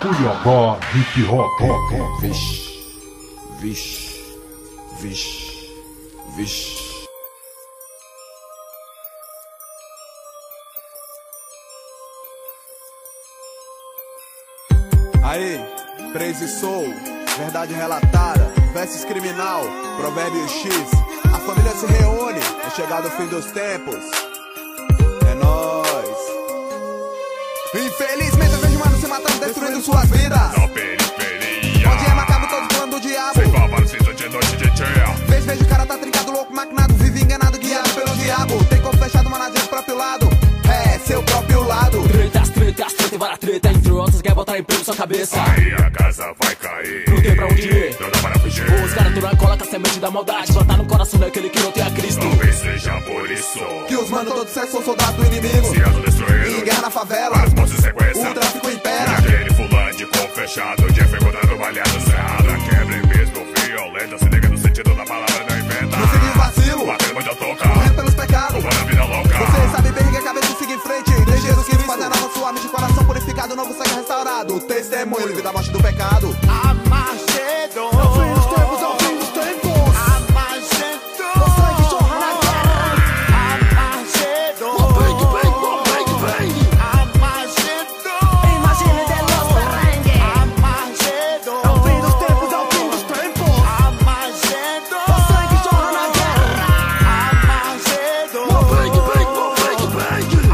Cuiabá Hip Hop. Vixe, vixe, vixe, vixe. Aí, Crazy Soul, verdade relatada, versus criminal, provérbio X. A família se reúne, é chegado o fim dos tempos. É nóis. Infelizmente eu vejo humanos se matando, destruindo suas vidas. Na periferia, onde é macabro, todos falando do diabo. sem favor, cinza de noite de dia. Vejo o cara tá trincado, louco, maquinado, vive enganado, guiado pelo diabo. Tem corpo fechado, mano, do próprio lado. É, seu próprio lado. Treta e vara treta, entre outros quer botar emprego na sua cabeça. Aí a casa vai cair, Não tem pra onde ir. não dá para fugir. Os caras duram cola com a semente da maldade, plantar no coração daquele que não tem a Cristo. Talvez seja por isso Que os mano todos são soldados do inimigo. se autodestruído, Em guerra na favela, vários postos de sequência. o tráfico E impera. aquele fulano de corpo fechado, Jeff encontrando malhado cerrada. Quebra e mesmo violenta, se liga no sentido da palavra, não inventa. Não segue o vacilo, Batendo onde eu toca, correndo pelos pecados. roubando a vida louca. Você sabe bem que a cabeça siga em frente. Ligeiro que fazerá na sua mente, coração purificado, novo sangue restaurado. Testemunho livre da morte do pecado. Armagedon. É o fim dos tempos, é o fim dos tempos. Armagedon. O sangue jorra na guerra. Armagedon. Bang, bang, bang. Armagedon. Imagine de los perrengues. Armagedon. É o fim dos tempos, é o fim dos tempos. Armagedon. O sangue jorra na guerra. Armagedon. Bang, bang, bang.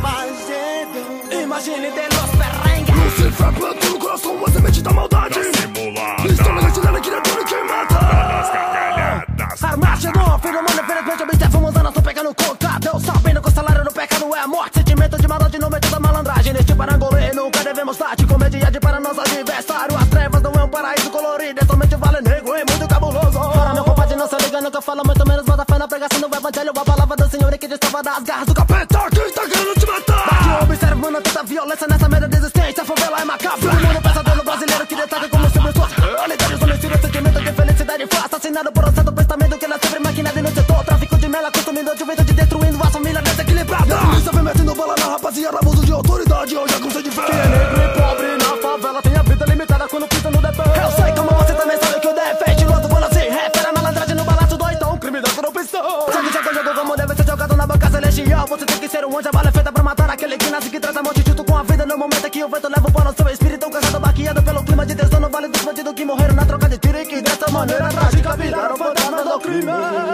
Armagedon. Imagine de los perrengues. Lucifer plantou no coração uma semente da maldade. Tá simulada, Estão negociando a criatura que mata. das gargalhadas. Armagedon, filho humano, infelizmente observamos a nossa pegando conta. Deus sabendo que o salário do pecado é a morte. Sentimento de maldade no meio da malandragem. Neste parangolê nunca devemos estar de comediante para nosso adversário. As trevas não é um paraíso colorido, é somente vale negro e muito cabuloso. Para meu compadre não se liga no que eu falo, muito menos bota fé na pregação do evangelho. A palavra do Senhor é que destrava das garras do capeta. Quem tá querendo te matar? Daqui observa, mano, tanta violência nessa merda de existência. A favela é macabro, o mundo pesadelo brasileiro que destaca como sempre suas realidades. Homicídio, sentimento de felicidade foi assassinado por um certo pensamento que ele é sempre maquinado e no setor. Tráfico de mela, consumindo a juventude, destruindo a família desequilibrada. A polícia vem metendo bala na rapaziada, abuso de autoridade, hoje é conceito de fé. Quem é negro e pobre na favela tem a vida limitada quando pisa no DP. Eu sei como você também sabe que o defeito do outro quando se refere a malandragem no balaço do então crime da corrupção. Sabe joga jogo como deve ser jogado na banca celestial. Você tem que ser um anjo, a bala é feita pra matar aquele que nasce, que traz a morte junto com a vida. No momento que o vento leva o pano ao seu espírito cansado, baqueado pelo clima de tensão no vale dos bandidos que morreram na troca de tiro e que dessa maneira trágica viraram fantasmas do crime.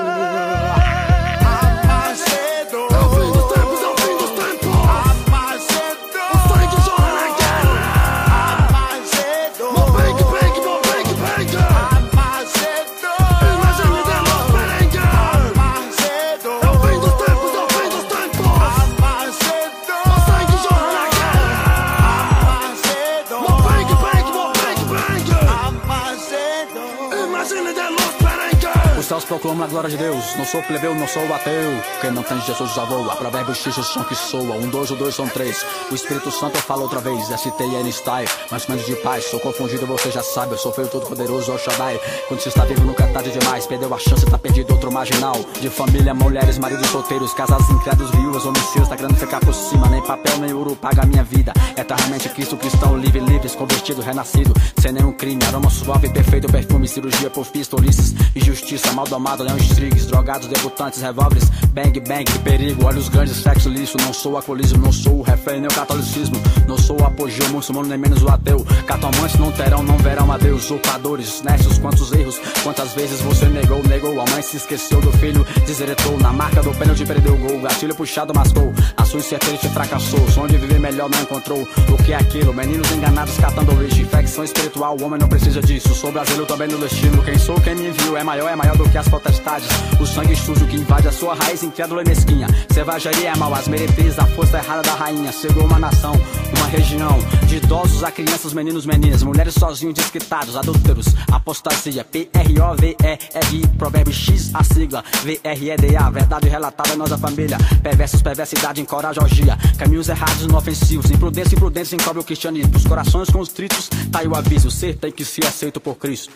Armagedon. É o fim dos tempos, é o fim dos tempos. Armagedon. O sangue jorra na guerra. Armagedon. Bang, bang, bang. Armagedon. Imagine de los merengues. Armagedon. É o fim dos tempos, é o fim dos tempos. Armagedon. O sangue jorra na guerra. Armagedon. Bang, Armagedon. Imagine de los merengues. Os céus proclamam a glória de Deus. Não sou plebeu, não sou ateu. Quem não tem Jesus já voa. Provérbio X, o som que soa. 1, 2, o 2 são 3. O Espírito Santo eu falo outra vez. STN style, mais menos de paz. Sou confundido, você já sabe. Eu sou feio, todo poderoso, Oxadai. Quando você está vivo, nunca é tarde demais. Perdeu a chance, tá perdido, outro marginal. De família, mulheres, maridos solteiros, casados, incrédulos, viúvas, homicidas. Tá querendo ficar por cima. Nem papel, nem ouro paga a minha vida. Eternamente Cristo, cristão, livre, livres, convertido, renascido. Sem nenhum crime, aroma suave, perfeito, perfume, cirurgia por pistolices. Injustiça, mal domado, leões trigues, drogados, debutantes, revólveres, bang, bang, que perigo, olhos grandes, sexo lixo, não sou alcoolismo, não sou o refém, nem o catolicismo, não sou o apogeu, muçulmano, nem menos o ateu, catomantes não terão, não verão a Deus, usurpadores, nestos, quantos erros, quantas vezes você negou, a mãe se esqueceu do filho, desheretou, na marca do pênalti perdeu o gol, gatilho puxado mascou, a sua incerteza te fracassou, sonho de viver melhor não encontrou, o que é aquilo, meninos enganados catando lixo, infecção espiritual, o homem não precisa disso, sou brasileiro também no destino, quem sou, quem me enviou, é maior do que as potestades, o sangue sujo que invade a sua raiz, incrédula e mesquinha, selvageria é mal, as meretrizes, a força errada da rainha, chegou uma nação, uma região, de idosos a crianças, meninos, meninas, mulheres sozinhos, desquitados, adúlteros, apostasia, PROVERI, provérbio X, a sigla, VREDA, verdade relatada em nossa família, perversos, perversidade, encoraja orgia, caminhos errados, inofensivos, imprudentes, imprudentes, encobre o cristianismo, os corações constritos, tá aí o aviso, ser tem que ser aceito por Cristo.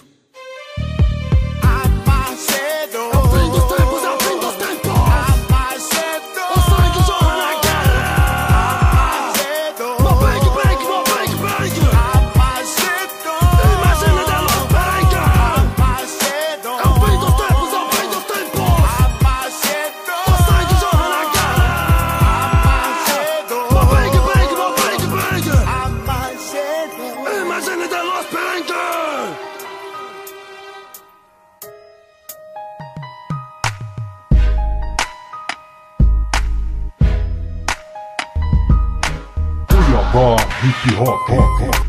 Armagedon. É o fim dos tempos, é o fim dos tempos. Armagedon. O sangue jorra na guerra. Armagedon. Bang, bang, bang. Armagedon. hip hop.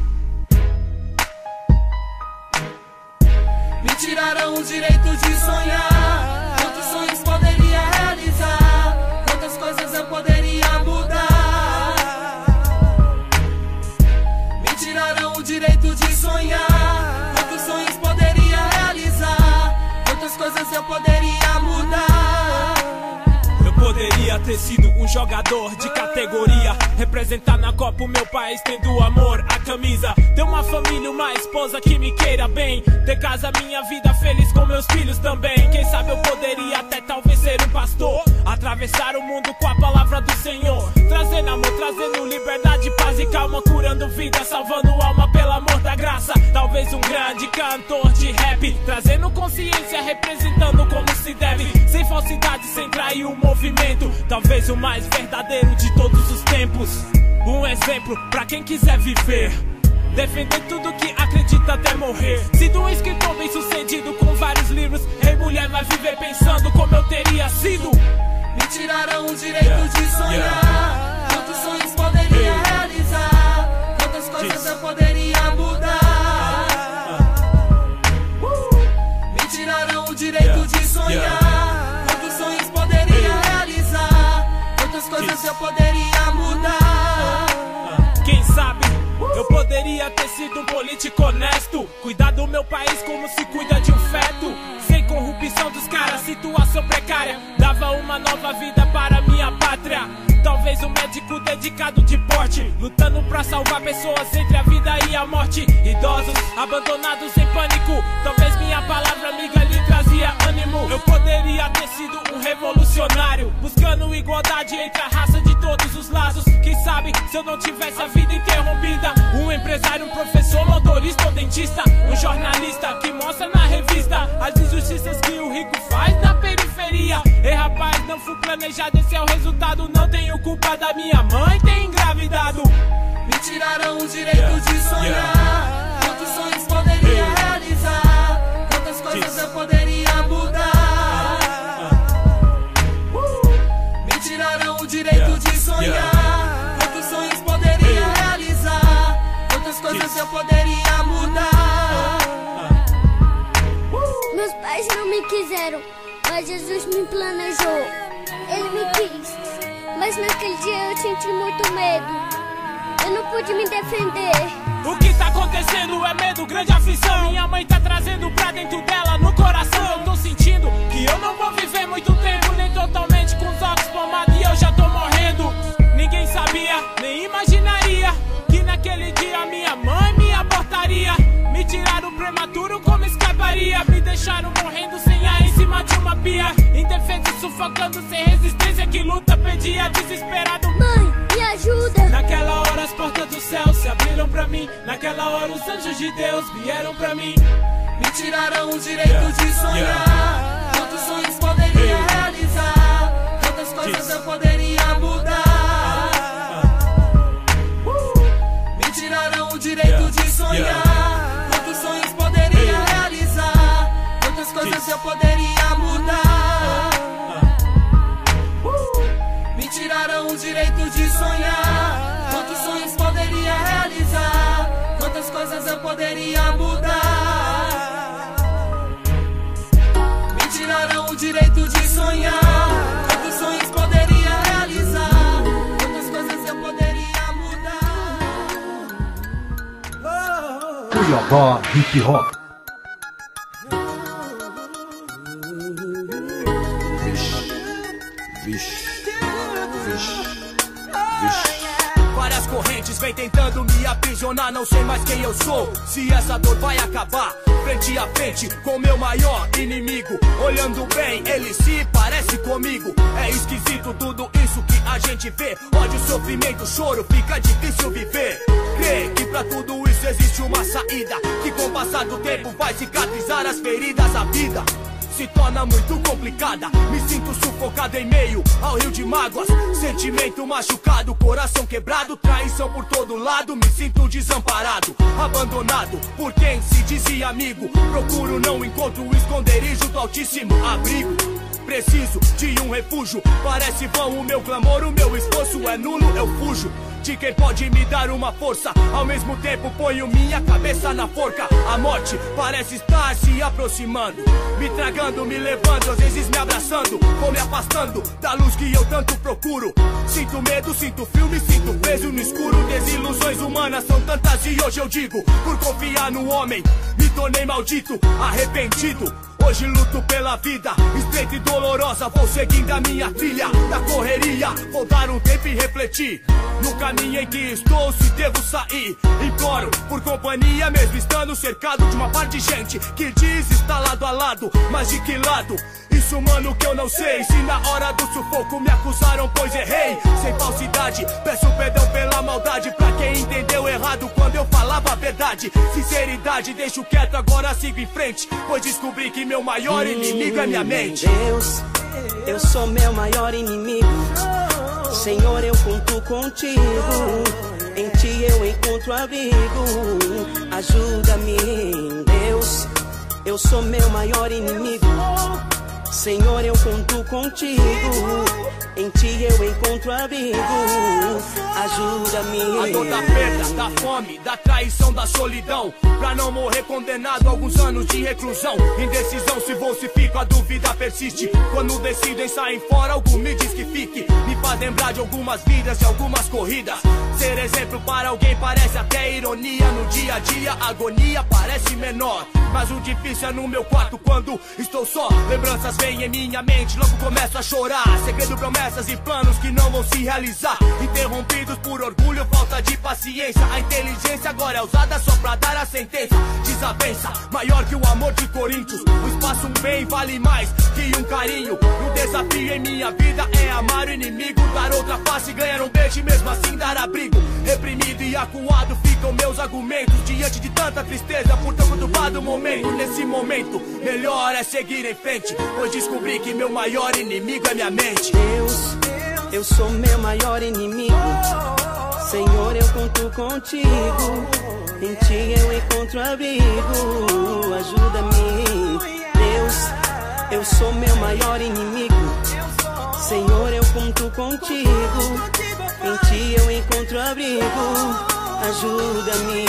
Me tiraram o direito de sonhar. Quantos sonhos poderia realizar? Quantas coisas eu poderia mudar? Me tiraram o direito de sonhar. Quantos sonhos poderia realizar? Quantas coisas eu poderia mudar? Poderia ter sido um jogador de categoria, representar na Copa o meu país, tendo amor à camisa, ter uma família, uma esposa que me queira bem, ter casa, minha vida feliz com meus filhos também. Quem sabe eu poderia até talvez ser um pastor, atravessar o mundo com a palavra do Senhor, trazendo amor, trazendo liberdade, paz e calma, curando vida, salvando alma pelo amor da graça. Talvez um grande cantor de rap, trazendo consciência, representando como se deve, sem falsidade, sem trair o movimento. Talvez o mais verdadeiro de todos os tempos, um exemplo pra quem quiser viver, defender tudo que acredita até morrer. Sido um escritor bem sucedido com vários livros, ei mulher, vai viver pensando como eu teria sido. Me tiraram o direito de sonhar. Quantos sonhos poderia realizar? Quantas coisas eu poderia mudar? Me tiraram o direito de sonhar. Quantos sonhos poderia realizar? Quantas coisas eu poderia mudar? Quem sabe eu poderia ter sido um político honesto, cuidar do meu país como se cuida de um feto, sem corrupção dos caras, situação precária, dava uma nova vida para minha pátria. Talvez um médico dedicado de porte, lutando pra salvar pessoas entre a vida e a morte. Idosos abandonados em pânico, talvez minha palavra amiga lhe trazia ânimo. Eu poderia ter sido um revolucionário, buscando igualdade entre a raça de todos os lados. Quem sabe se eu não tivesse a vida interrompida, um empresário, um professor, motorista ou dentista, um jornalista que mostra na revista as injustiças que o rico faz na periferia. Ei rapaz, não fui planejado, esse é o resultado. Não tenho culpa da minha mãe ter engravidado. Me tiraram o direito de sonhar. Quantos sonhos poderia realizar? Quantas coisas eu poderia mudar? Me tiraram o direito de sonhar. Quantos sonhos poderia realizar? Quantas coisas eu poderia mudar? Meus pais não me quiseram, mas Jesus me planejou. Ele me quis, mas naquele dia eu senti muito medo. Eu não pude me defender. O que tá acontecendo é medo, grande aflição. Minha mãe tá trazendo pra dentro dela, no coração. Eu tô sentindo que eu não vou viver muito tempo, nem totalmente com os olhos palmados e eu já tô morrendo. Ninguém sabia, nem imaginaria que naquele dia minha mãe me abortaria. Me tiraram prematuro como escaparia, me deixaram morrendo sem ar em cima de uma pia, indefeso sufocando sem resistência, que luta pedia desesperado. Mãe, me ajuda. Naquela hora as portas do céu se abriram pra mim, naquela hora os anjos de Deus vieram pra mim. Me tiraram o direito de sonhar. Quantos sonhos poderia realizar? Quantas coisas eu poderia mudar? Me tiraram o direito de sonhar. Quantos sonhos poderia realizar? Quantas coisas eu poderia mudar? Me tiraram o direito de sonhar. Quantos sonhos poderia realizar? Quantas coisas eu poderia mudar? Me tiraram o direito de sonhar. Quantos sonhos poderia realizar? Quantas coisas eu poderia mudar? Cuiabá hip hop. Várias correntes vem tentando me aprisionar, não sei mais quem eu sou, se essa dor vai acabar. Frente a frente com meu maior inimigo, olhando bem, ele se parece comigo. É esquisito tudo isso que a gente vê, ódio, sofrimento, choro, fica difícil viver. Crê que pra tudo isso existe uma saída, que com o passar do tempo vai cicatrizar as feridas. A vida se torna muito complicada, me sinto sufocado em meio ao rio de mágoas. Sentimento machucado, coração quebrado, traição por todo lado, me sinto desamparado, abandonado por quem se dizia amigo. Procuro, não encontro o esconderijo do altíssimo abrigo. Preciso de um refúgio, parece vão o meu clamor, o meu esforço é nulo, eu fujo. de quem pode me dar uma força. Ao mesmo tempo ponho minha cabeça na forca. A morte parece estar se aproximando, me tragando, me levando, às vezes me abraçando, vou me afastando da luz que eu tanto procuro. Sinto medo, sinto frio, me sinto preso no escuro. Desilusões humanas são tantas e hoje eu digo, por confiar no homem me tornei maldito, arrependido. Hoje luto pela vida, estreita e dolorosa. Vou seguindo a minha trilha da correria. Vou dar um tempo e refletir no caminho em que estou, se devo sair. Imploro por companhia, mesmo estando cercado de uma parte de gente que diz estar lado a lado, mas de que lado? Isso, mano, que eu não sei. Se na hora do sufoco me acusaram, pois errei. Sem falsidade, peço perdão pela maldade pra quem entendeu errado quando eu falava a verdade. Sinceridade, deixo quieto, agora sigo em frente, pois descobri que meu maior inimigo é minha mente. Deus, eu sou meu maior inimigo. Senhor, eu conto contigo. Em ti eu encontro abrigo. Ajuda-me, Deus, eu sou meu maior inimigo. Senhor, eu conto contigo. Em ti eu encontro abrigo. Ajuda-me. A dor da perda, da fome, da traição, da solidão, pra não morrer condenado a alguns anos de reclusão. Indecisão se vou, se fico, a dúvida persiste. Quando decido em sair fora, algo me diz que fique. Me faz lembrar de algumas vidas e algumas corridas. Ser exemplo para alguém parece até ironia. No dia a dia, a agonia parece menor, mas o difícil é no meu quarto quando estou só. Lembranças vêm em minha mente, logo começo a chorar. Segredo, promessas e planos que não vão se realizar. Interrompidos por orgulho, falta de paciência. A inteligência agora é usada só pra dar a sentença. Desavença, maior que o amor de Coríntios. O espaço, um bem, vale mais que um carinho. O desafio em minha vida é amar o inimigo, dar outra face, ganhar um beijo e mesmo assim dar abrigo. Reprimido e acuado ficam meus argumentos diante de tanta tristeza por tão conturbado momento. Nesse momento, melhor é seguir em frente, pois descobri que meu maior inimigo é minha mente. Deus, eu sou meu maior inimigo. Senhor, eu conto contigo. Em ti eu encontro abrigo. Ajuda-me, Deus, eu sou meu maior inimigo. Senhor, eu conto contigo. Em ti eu encontro abrigo. Ajuda-me.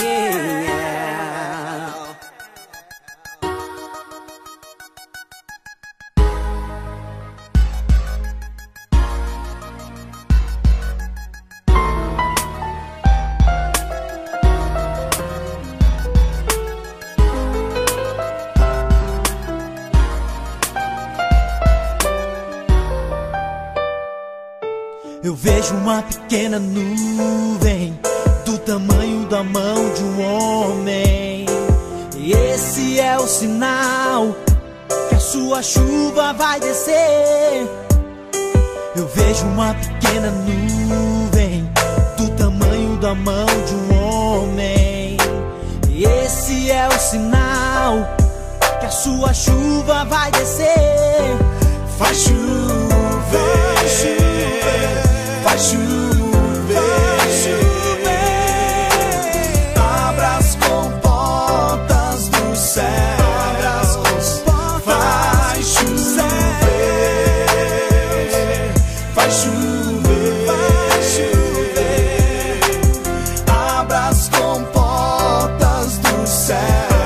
Eu vejo uma pequena nuvem do tamanho da mão de um homem, e esse é o sinal que a sua chuva vai descer. Eu vejo uma pequena nuvem do tamanho da mão de um homem, e esse é o sinal que a sua chuva vai descer. Faz chover, faz chover, abra as comportas do céu, faz chover, faz chover, abra as comportas do céu,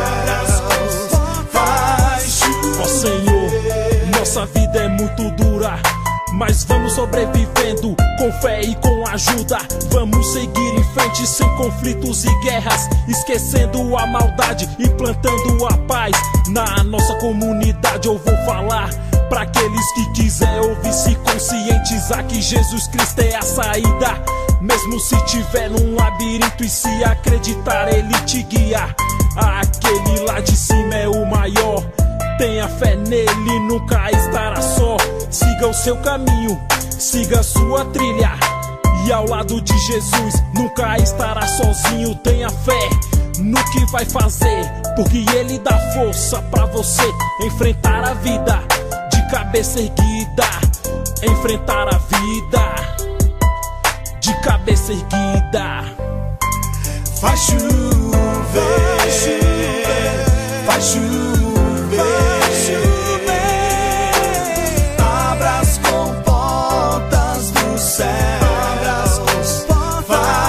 faz chover. Ó Senhor, nossa vida é muito dura, mas vamos sobrevivendo com fé e com ajuda. Vamos seguir em frente sem conflitos e guerras, esquecendo a maldade e plantando a paz na nossa comunidade. Eu vou falar pra aqueles que quiser ouvir, se conscientizar que Jesus Cristo é a saída. Mesmo se tiver num labirinto e se acreditar, Ele te guia. Aquele lá de cima é o maior, tenha fé nele, nunca estará só. Siga o seu caminho, siga a sua trilha, e ao lado de Jesus nunca estará sozinho. Tenha fé no que vai fazer, porque Ele dá força pra você enfrentar a vida de cabeça erguida. Enfrentar a vida de cabeça erguida. Faz chover, faz chover, abra as comportas do céu, faz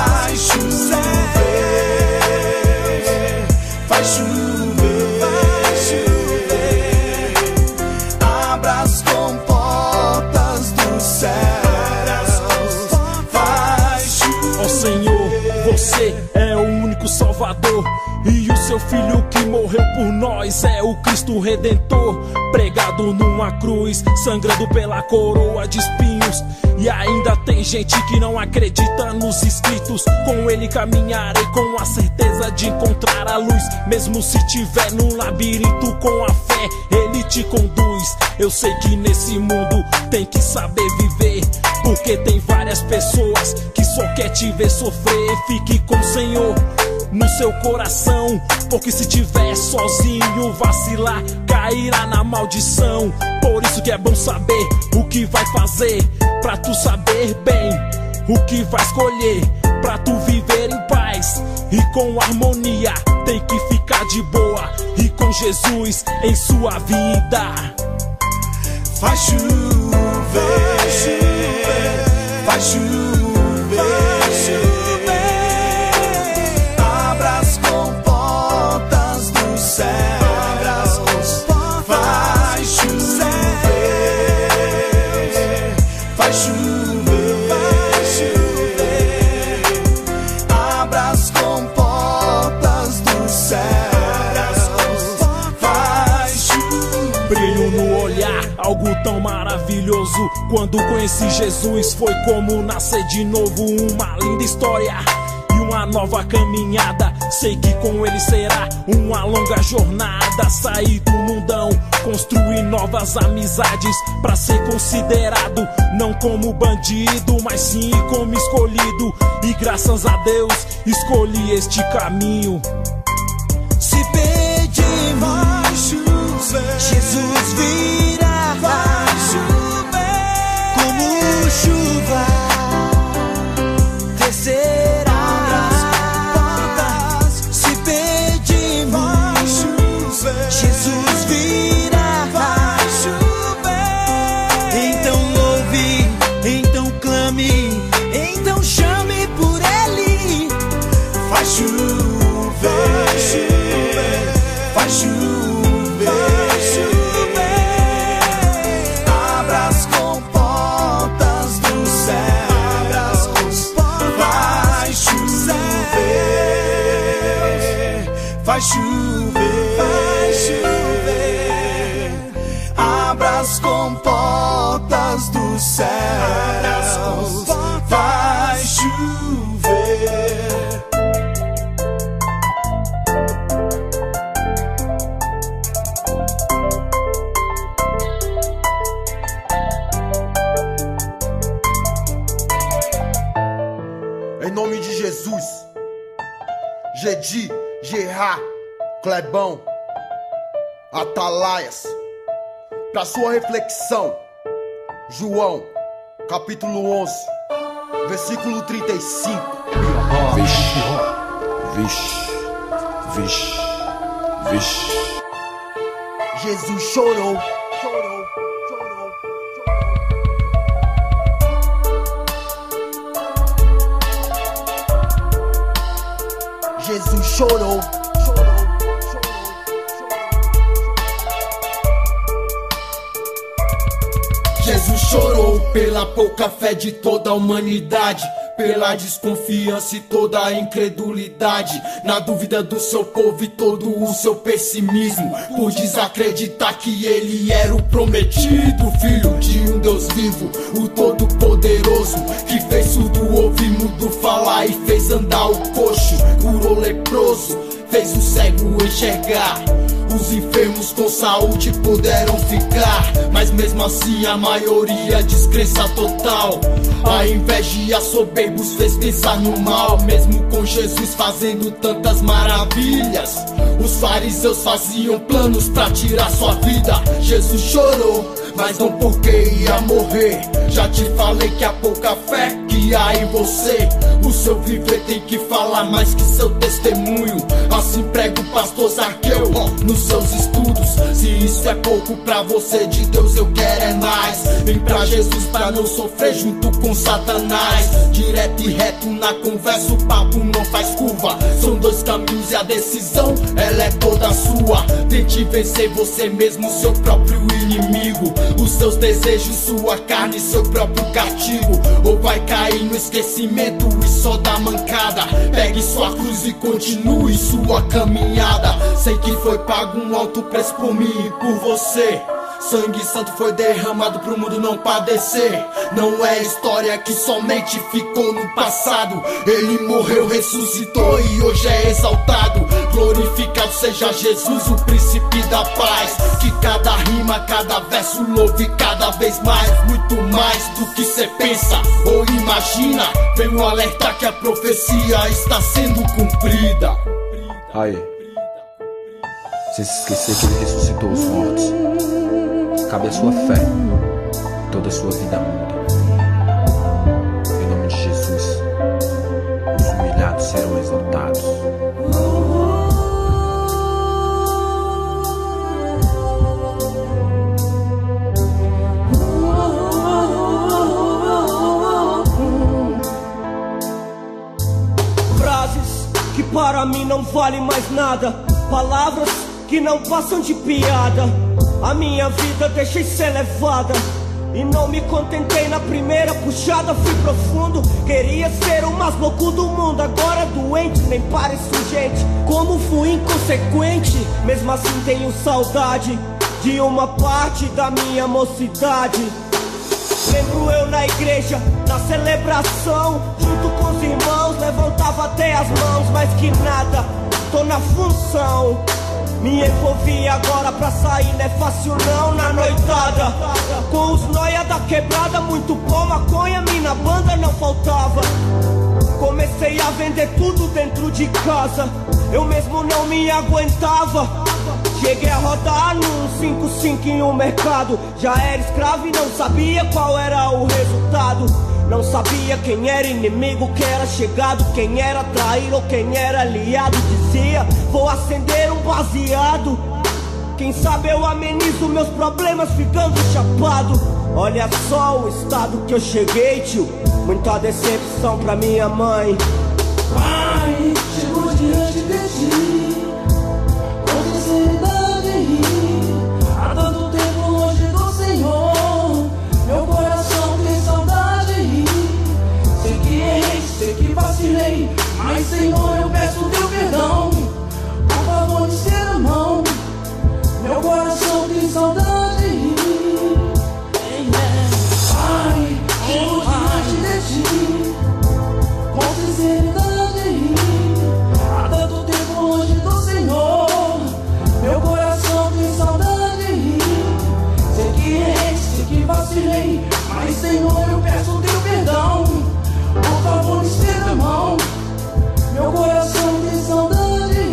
E o seu filho que morreu por nós é o Cristo Redentor, pregado numa cruz, sangrando pela coroa de espinhos. E ainda tem gente que não acredita nos escritos. Com ele caminharei com a certeza de encontrar a luz. Mesmo se tiver num labirinto, com a fé ele te conduz. Eu sei que nesse mundo tem que saber viver, porque tem várias pessoas que só quer te ver sofrer. Fique com o Senhor no seu coração, porque se tiver sozinho, vacilar, cairá na maldição. Por isso que é bom saber o que vai fazer, pra tu saber bem o que vai escolher, pra tu viver em paz e com harmonia. Tem que ficar de boa e com Jesus em sua vida. Faz chover, faz chover, abra as comportas do céu, faz chover, faz chover, abra as comportas do céu, faz chover. Brilho no olhar, algo tão maravilhoso. Quando conheci Jesus foi como nascer de novo. Uma linda história e uma nova caminhada. Sei que com ele será uma longa jornada. Sair do mundão, construir novas amizades, pra ser considerado não como bandido, mas sim como escolhido. E graças a Deus escolhi este caminho. Se pedimos, Jesus virá, vai chover, como chuva descerá. Se pedimos, Jesus virá, vai chover. Então louve, então clame, então chame por ele. Faz chover, faz chover. Vai chover, vai chover, abra as comportas do céu, vai chover. Em nome de Jesus, Gedi, Gerá, Clebão, Atalaias, para sua reflexão, João, capítulo 11, versículo 35. Vixe, vixe, vixe, vixe. Jesus chorou, chorou, chorou, chorou. Jesus chorou. Jesus chorou pela pouca fé de toda a humanidade, pela desconfiança e toda a incredulidade, na dúvida do seu povo e todo o seu pessimismo, por desacreditar que ele era o prometido, filho de um Deus vivo, o Todo-Poderoso, que fez surdo ouvir, mudo falar e fez andar o coxo, curou leproso, fez o cego enxergar. Os enfermos com saúde puderam ficar, mas mesmo assim a maioria descrença total. A inveja e a soberbos fez pensar no mal. Mesmo com Jesus fazendo tantas maravilhas, os fariseus faziam planos pra tirar sua vida. Jesus chorou, mas não porque ia morrer. Já te falei que há pouca fé que há em você. O seu viver tem que falar mais que seu testemunho. Assim prega o pastor Zaqueu nos seus estudos. Se Se isso é pouco pra você, de Deus eu quero é mais. Vem pra Jesus pra não sofrer junto com Satanás. Direto e reto na conversa, o papo não faz curva. São dois caminhos e a decisão, ela é toda sua. Tente vencer você mesmo, seu próprio inimigo. Os seus desejos, sua carne, seu próprio castigo. Ou vai cair no esquecimento e só dá mancada. Pegue sua cruz e continue sua caminhada. Sei que foi pago um alto preço por mim e por você. Sangue santo foi derramado pro mundo não padecer. Não é história que somente ficou no passado. Ele morreu, ressuscitou e hoje é exaltado. Glorificado seja Jesus, o príncipe da paz. Que cada rima, cada verso louve cada vez mais. Muito mais do que cê pensa ou imagina. Vem um alerta que a profecia está sendo cumprida. Aí, sem se esquecer que ele ressuscitou os mortos. Cabe a sua fé, toda a sua vida muda. Em nome de Jesus, os humilhados serão exaltados. Frases que para mim não valem mais nada, palavras que não passam de piada. A minha vida deixei ser levada e não me contentei na primeira puxada. Fui profundo, queria ser o mais louco do mundo. Agora doente, nem pareço gente. Como fui inconsequente, mesmo assim tenho saudade de uma parte da minha mocidade. Lembro eu na igreja, na celebração, junto com os irmãos, levantava até as mãos. Mas que nada, tô na função. Me envolvi agora pra sair, não é fácil não na noitada. Com os noia da quebrada, muito bom, maconha, mina banda não faltava. Comecei a vender tudo dentro de casa, eu mesmo não me aguentava. Cheguei a rodar num 5-5 em um mercado. Já era escravo e não sabia qual era o resultado. Não sabia quem era inimigo, quem era chegado, quem era traído ou quem era aliado. Dizia, vou acender um baseado. Quem sabe eu amenizo meus problemas ficando chapado. Olha só o estado que eu cheguei, tio. Muita decepção pra minha mãe. Pai, chego diante de ti, com sinceridade. Há tanto tempo longe do Senhor, meu coração tem saudade. Sei que errei, sei que vacilei, mas Senhor, eu peço teu perdão. Por favor, me estenda a mão, meu coração tem saudade. Pai, chego diante de ti, com sinceridade. Há tanto tempo longe do Senhor, meu coração tem saudade. Sei que errei, sei que vacilei, mas Senhor, eu peço teu perdão. Por favor, me estenda a mão, meu coração tem saudade.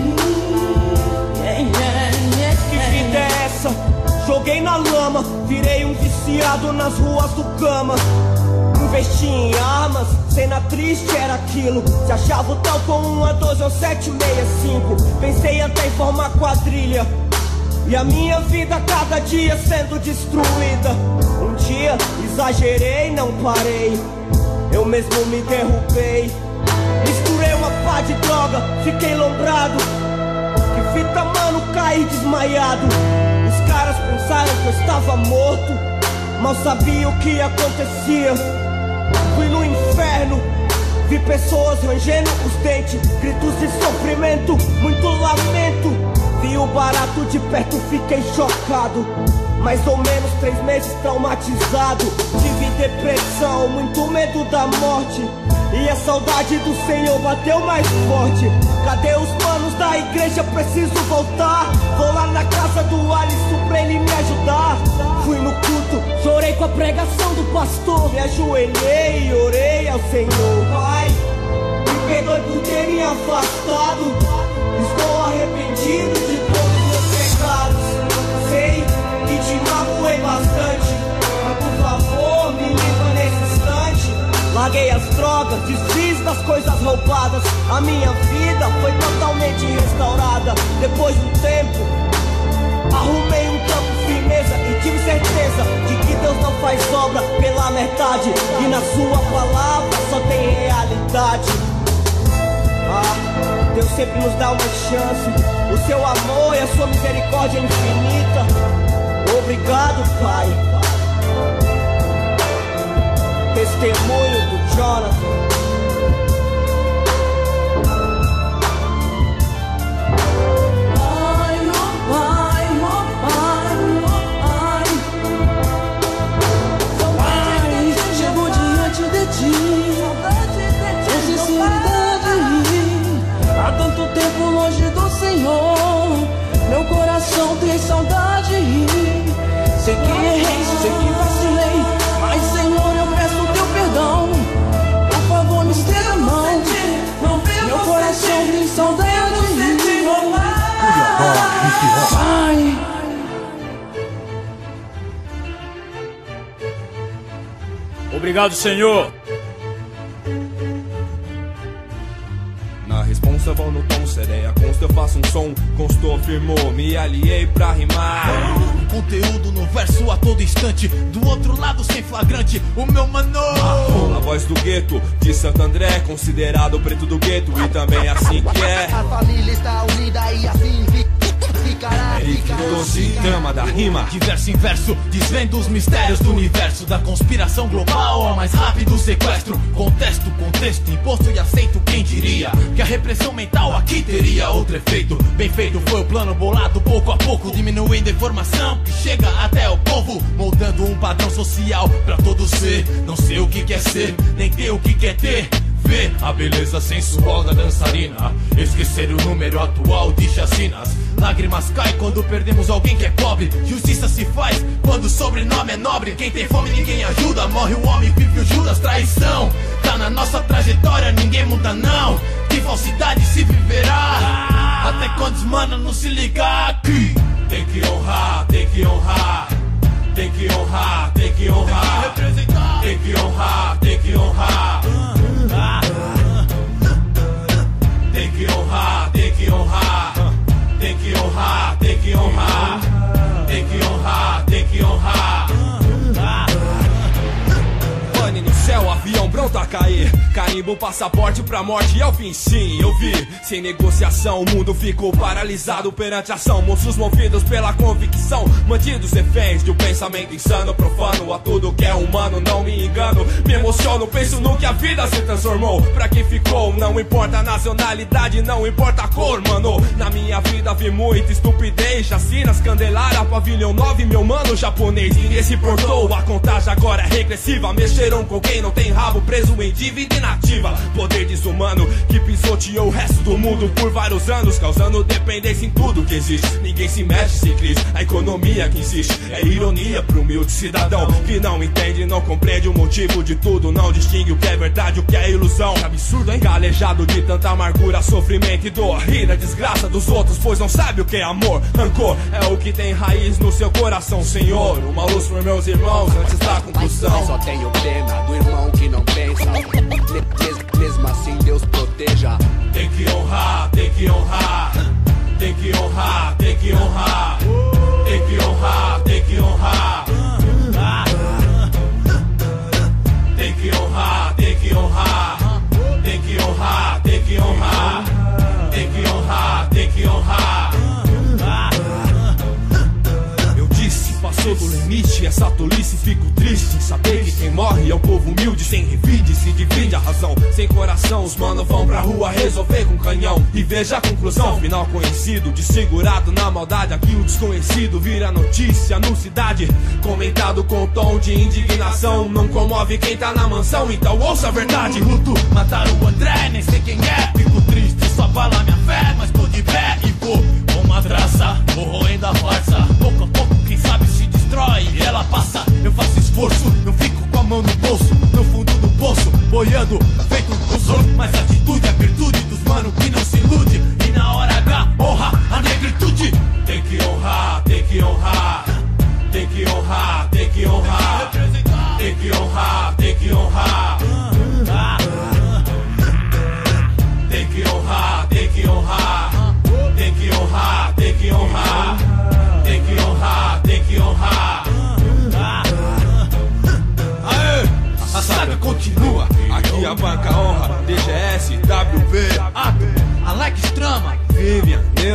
Que vida é essa? Joguei na lama, virei um viciado nas ruas do Cama. Investi em armas, cena triste era aquilo. Se achava o tal com uma 12 ou 765. Pensei até em formar quadrilha, e a minha vida cada dia sendo destruída. Um dia exagerei, não parei, eu mesmo me derrubei. Misturei uma pá de droga, fiquei lombrado. Que fita, mano, caí desmaiado. Os caras pensaram que eu estava morto, mal sabia o que acontecia. Fui no inferno, vi pessoas rangendo os dentes, gritos de sofrimento, muito lamento. Vi o barato de perto, fiquei chocado. Mais ou menos 3 meses traumatizado. Tive depressão, muito medo da morte, e a saudade do Senhor bateu mais forte. Cadê os manos da igreja? Preciso voltar. Vou lá na casa do Alisson pra ele me ajudar. Fui no culto, chorei com a pregação do pastor. Me ajoelhei e orei ao Senhor. Pai, me perdoe por ter me afastado. Estou arrependido de todos os meus pecados. Sei que te magoei bastante, mas por favor me livra nesse instante. Larguei as drogas, desfiz das coisas roubadas. A minha vida foi totalmente restaurada. Depois de um tempo, arrumei um metade, e na sua palavra só tem realidade. Deus sempre nos dá uma chance, o seu amor e a sua misericórdia é infinita. Obrigado, Pai. Testemunho do Jonathan. Há tanto tempo longe do Senhor, meu coração tem saudade. Sei que errei, sei que vacilei, mas Senhor, eu peço teu perdão. Por favor, me estenda a mão. Meu coração tem saudade. Pai. Obrigado, Senhor. Na responsa, vou no tom, sereia, consta, eu faço um som. Constou, afirmou, me aliei pra rimar. Conteúdo no verso a todo instante, do outro lado sem flagrante, o meu mano. A voz do gueto, de Santo André, considerado o preto do gueto, e também assim que é. A família está unida e assim ficará. Eric Doce, trama da rima. De verso em verso, desvendo os mistérios do universo, da conspiração global ao mais rápido sequestro. Contesto, contexto, imposto e aceito. Quem diria que a repressão mental aqui teria outro efeito? Bem feito foi o plano bolado pouco a pouco, diminuindo a informação que chega até o povo, moldando um padrão social pra todos ser. Não sei o que quer ser, nem ter o que quer ter. Vê a beleza sensual da dançarina, esquecer o número atual de chacinas. Lágrimas caem quando perdemos alguém que é pobre. Justiça se faz quando o sobrenome é nobre. Quem tem fome ninguém ajuda, morre o homem, vive o Judas. Traição tá na nossa trajetória, ninguém muda não. Que falsidade se viverá, até quando os mano não se ligar aqui. Tem que honrar, tem que honrar. Tem que honrar, tem que honrar. Tem que honrar, tem que honrar. Tem que honrar, tem que honrar. Tem que honrar, tem que honrar. Tem que honrar, tem que honrar. Pane no céu, avião pronto a cair. Carimbo, passaporte pra morte e ao fim sim, eu vi. Sem negociação, o mundo ficou paralisado perante a ação. Monstros movidos pela convicção, mantidos reféns de um pensamento insano, profano a tudo que é humano, não me engano. Me emociono, penso no que a vida se transformou. Pra quem ficou, não importa a nacionalidade, não importa a cor, mano. Na minha vida vi muita estupidez, chacinas, Candelária, pavilhão 9, meu mano japonês. Ninguém se portou, a contagem agora é regressiva. Mexeram com quem não tem rabo, preso em dívida inativa. Poder desumano que pisoteou o resto do mundo por vários anos, causando dependência em tudo que existe. Ninguém se mexe sem crise, a economia que insiste. É ironia pro humilde cidadão que não entende, não compreende o motivo de tudo. Não distingue o que é verdade, o que é ilusão. Que absurdo, hein? Calejado de tanta amargura, sofrimento e dor. Ri da desgraça dos outros, pois não sabe o que é amor. Rancor é o que tem raiz no seu coração, Senhor. Uma luz por meus irmãos antes da conclusão. Só tenho pena do irmão que não pensa. Mesmo assim Deus proteja. Tem que honrar, tem que honrar. Tem que honrar, tem que honrar. Tem que honrar, tem que honrar. Tem que honrar, tem que honrar. Tem que honrar, tem que honrar. Tem que honrar, tem que honrar. Eu disse, passou do limite, essa tolice, fico triste em saber que quem morre é o povo humilde, sem revide, se divide a razão, sem coração, os mano vão pra rua resolver com canhão, e veja a conclusão, final conhecido, desfigurado na maldade, aqui o desconhecido vira notícia no cidade, comentado com tom de indignação, não comove quem tá na mansão, então ouça a verdade. Luto, mataram o André, nem sei quem é, fico triste, só abala minha fé, mas tô de pé e vou com uma traça, vou roendo a farsa, pouco a pouco quem sabe se destrói, ela passa, eu faço esforço, não fico com a mão no bolso, no fundo do poço, boiando, feito um sorro, mas a atitude é a virtude dos mano que não se ilude, e na hora H, honra a negritude. Tem que honrar, tem que honrar. Tem que honrar, tem que honrar. Tem que honrar, tem que honrar. Tem que honrar, tem que honrar. Tem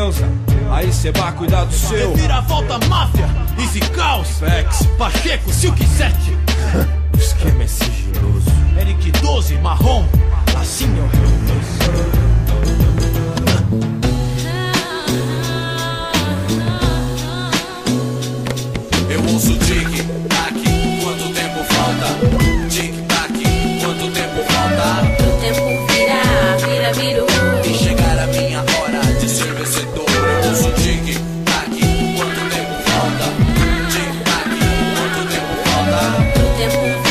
Deusa, aí cê vai cuidar do seu. Reviravolta, máfia, Easy Caos, Fex, Pacheco, Silk 7. O esquema é sigiloso. Eric 12, marrom, assim eu reconheço. Eu ouço tic-tac, quanto tempo falta? Tic-tac, quanto tempo falta? O tempo vira, vira. E chegar a minha hora de ser vencedor. Eu ouço tic-tac, quanto tempo falta? Tic-tac, quanto tempo falta? O tempo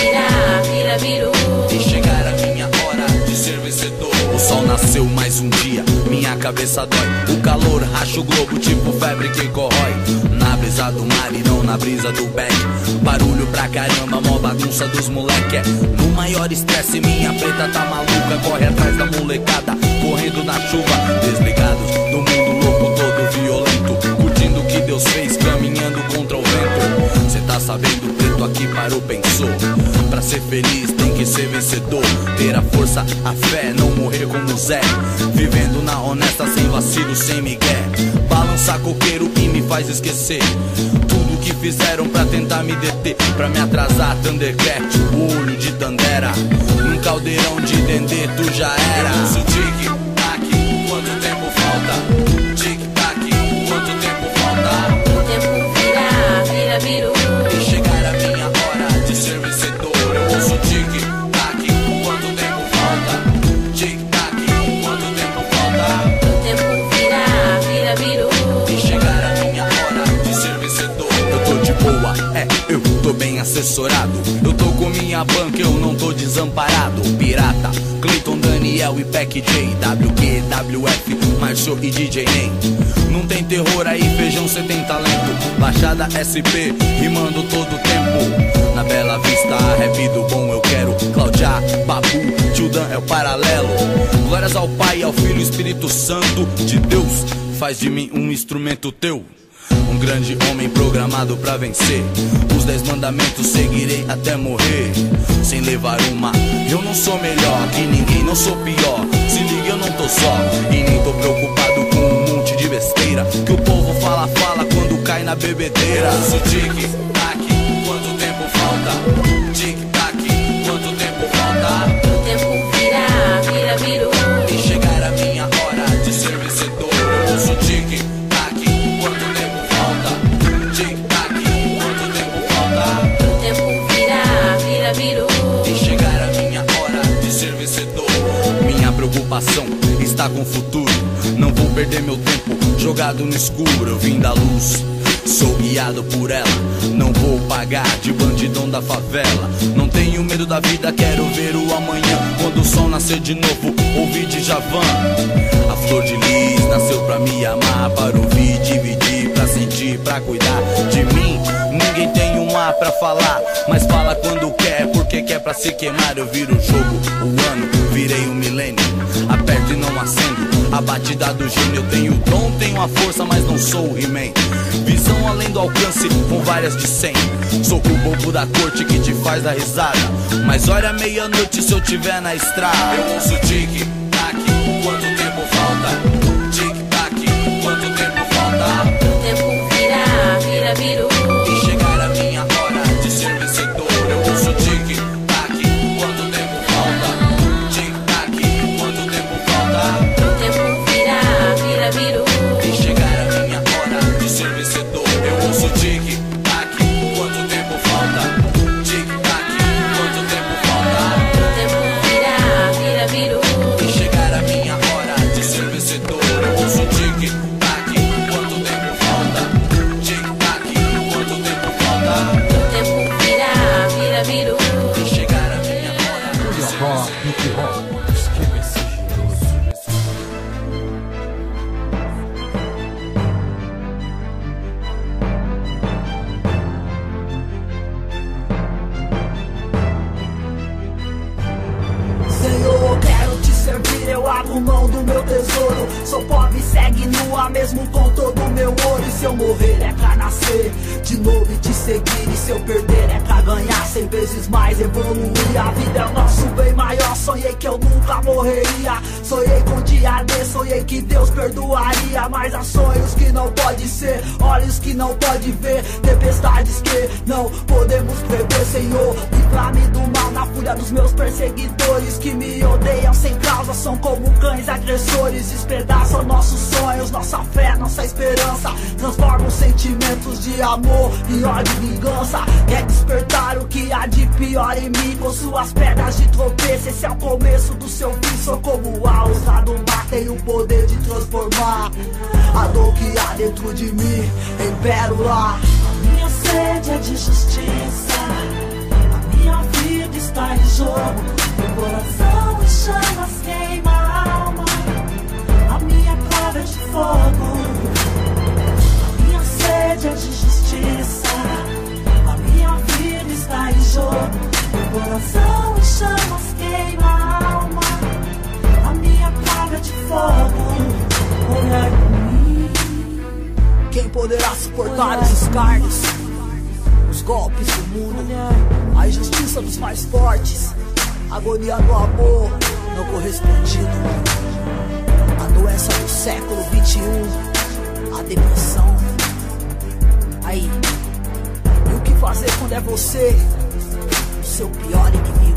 vira. E chegar a minha hora de ser vencedor. O sol nasceu mais um dia, minha cabeça dói. O calor racha o globo, tipo febre que corrói. Na brisa do mar e não na brisa do back. Barulho pra caramba, mó bagunça dos moleque. No maior estresse, minha preta tá maluca. Corre atrás da molecada, correndo na chuva. Desligados do mundo louco, todo violento. Curtindo o que Deus fez, caminhando contra o vento. Cê tá sabendo, preto aqui parou, pensou. Pra ser feliz tem que ser vencedor. Ter a força, a fé, não morrer como Zé. Vivendo na honesta, sem vacilo, sem migué. Balançar coqueiro e me faz esquecer tudo que fizeram pra tentar me deter. Pra me atrasar, Thundercat, o olho de Tandera. Num caldeirão de Dendê, tu já era. Eu ouço tic-tac, quanto tempo falta? Tic-tac, quanto tempo falta? O tempo vira. E chegar a minha hora de ser vencedor. Eu ouço tic-tac, quanto tempo falta? Tic-tac, quanto tempo falta? O tempo vira. E chegar a minha hora de ser vencedor. Eu tô de boa, eu tô bem assessorado. Eu tô com minha banca, eu não tô desamparado. Pirata, Clayton, Daniel e Pac J, WQ, WF, Marshall e DJ Nem. Não tem terror aí, feijão, cê tem talento. Baixada SP, rimando todo tempo. Na Bela Vista, rap do bom eu quero. Claudia, Babu, Tio Dan é o paralelo. Glórias ao Pai, ao Filho, Espírito Santo de Deus. Faz de mim um instrumento teu. Um grande homem programado pra vencer. Os 10 mandamentos seguirei até morrer. Sem levar uma, eu não sou melhor que ninguém, não sou pior. Se liga, eu não tô só. E nem tô preocupado com um monte de besteira que o povo fala quando cai na bebedeira. Ouço tic-tac, quanto tempo falta? Tic-tac, quanto tempo falta? O tempo vira. E chegar a minha hora de ser vencedor. Eu ouço tic-tac, quanto tempo falta? Tic-tac, quanto tempo falta? O tempo vira. E chegar a minha hora de ser vencedor. Minha preocupação está com o futuro. Não vou perder meu tempo jogado no escuro. Eu vim da luz, sou guiado por ela. Não vou pagar de bandidão da favela. Não tenho medo da vida, quero ver o amanhã. Quando o sol nascer de novo, ouvir de Javan. A flor de lis nasceu pra me amar, para ouvir, dividir, pra sentir, pra cuidar de mim. Ninguém tem um A pra falar, mas fala quando quer, porque quer pra se queimar. Eu viro o jogo, o ano, virei um milênio. Aperto e não acendo a batida do gênio. Eu tenho dom, tenho a força, mas não sou o He-Man. Visão além do alcance, com várias de 100. Sou o bobo da corte que te faz dar risada. Mas olha meia-noite se eu tiver na estrada. Eu ouço tic-tac, quanto tempo falta? Tic-tac, quanto tempo falta? O tempo vira. E chegar a minha hora de ser vencedor. Eu ouço tic-tac, quanto tempo falta? Tic-tac, quanto tempo falta? O tempo vira. E chegar a minha hora de ser vencedor. Eu ouço tic-tac, quanto tempo falta? Tic-tac, quanto tempo falta? O tempo vira. E chegar a minha hora de ser vencedor. Eu ouço tic-tac, quanto tempo falta? Tic-tac, quanto tempo falta? O tempo vira. E chegar a minha hora de ser vencedor. Senhor, quero te servir, eu abro mão do meu tesouro. Sou pobre, segue nua, mesmo com todo o meu ouro. E se eu morrer é pra nascer de novo e te seguir. E se eu perder é pra ganhar 100 vezes mais, evoluir. A vida é o nosso bem maior, sonhei que eu nunca nunca morreria. Sonhei com dia D, sonhei que Deus perdoaria. Mas há sonhos que não pode ser, olhos que não pode ver, tempestades que não podemos prever. Senhor, livra-me do mal na fúria dos meus perseguidores, que me odeiam sem causa, são como cães agressores. Despedaçam nossos sonhos, nossa fé, nossa esperança, transformam sentimentos de amor em ódio e vingança. Quer despertar o que há de pior em mim com suas pedras de tropeço. Esse é o começo do seu fim. Sou como a onça do mar, tenho o poder de transformar a dor que há dentro de mim em pérola. A minha sede é de justiça, a minha vida está em jogo. Meu coração em chamas queima a alma, a minha prova é de fogo. A minha sede é de justiça, a minha vida está em jogo. Meu coração em chamas queima a alma, a minha prova é de fogo. Olhar por mim. Quem poderá suportar os escárnios, os golpes do mundo, a injustiça dos mais fortes, a agonia do amor não correspondido, a doença do século XXI, a depressão. Aí, e o que fazer quando é você o seu pior inimigo?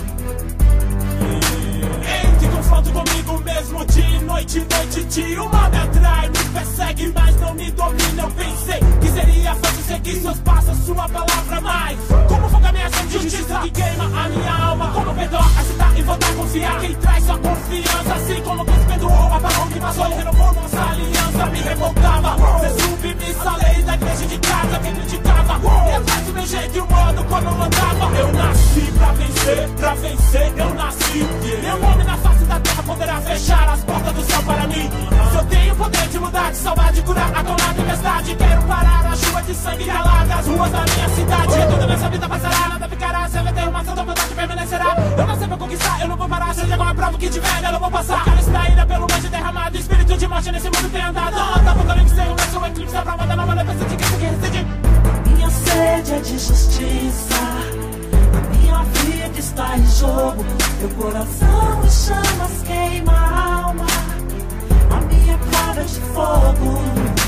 Em confronto comigo mesmo, dia e noite, o mal me atrai, me persegue, mas não me domina. Eu pensei que seria fácil seguir seus passos, sua palavra mais. Como focar minha ação de justiça que queima a minha alma? Como perdoar, aceitar e voltar a confiar? Quem traz sua confiança, assim como Cristo perdoou, apagou que passou e renovou nossa aliança. Me revoltava, fez submissa à lei da igreja de casa, quem criticava e atrás do meu jeito e o modo como eu andava. Eu nasci pra vencer, eu nasci. Meu nome na face da terra poderá fechar as portas do céu para mim. Se eu tenho o poder de mudar, de salvar, de curar, acalmar a tempestade, quero parar a chuva de sangue que alaga as ruas da minha cidade. E toda nessa vida passará, nada ficará, se vai ter uma santa vontade permanecerá. Eu nasci pra conquistar, eu não vou parar, seja qual a prova que tiver, eu não vou passar. Quero estar ira pelo mar de derramado, espírito de morte nesse mundo tem andado. Tá botando que sei, o verso, o eclipse, a prova da nova defesa de Cristo que reside. Minha sede é de justiça, a minha vida está em jogo. Meu coração em chamas queima a alma, a minha prova é de fogo.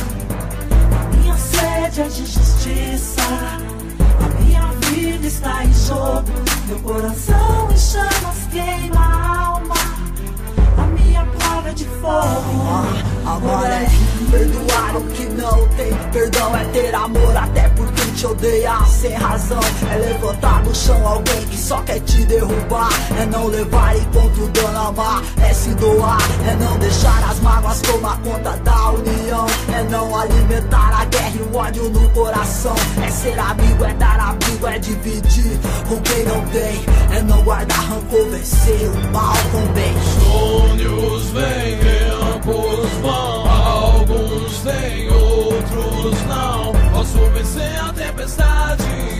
A minha sede é de justiça, a minha vida está em jogo. Meu coração em chamas queima a alma, a minha prova é de fogo. Amor é perdoar o que não tem, perdão é ter amor até por quem te odeia sem razão. É levantar do chão alguém que só quer te derrubar, é não levar em conta o dano, amar é se doar, é não deixar as mágoas tomar conta da união, é não alimentar a guerra e o ódio no coração, é ser amigo, é dar abrigo, é dividir com quem não tem, é não guardar rancor, vencer o mal com bem. Sonhos vêm, tempos vão, alguns têm, outros não. Posso vencer a tempestade,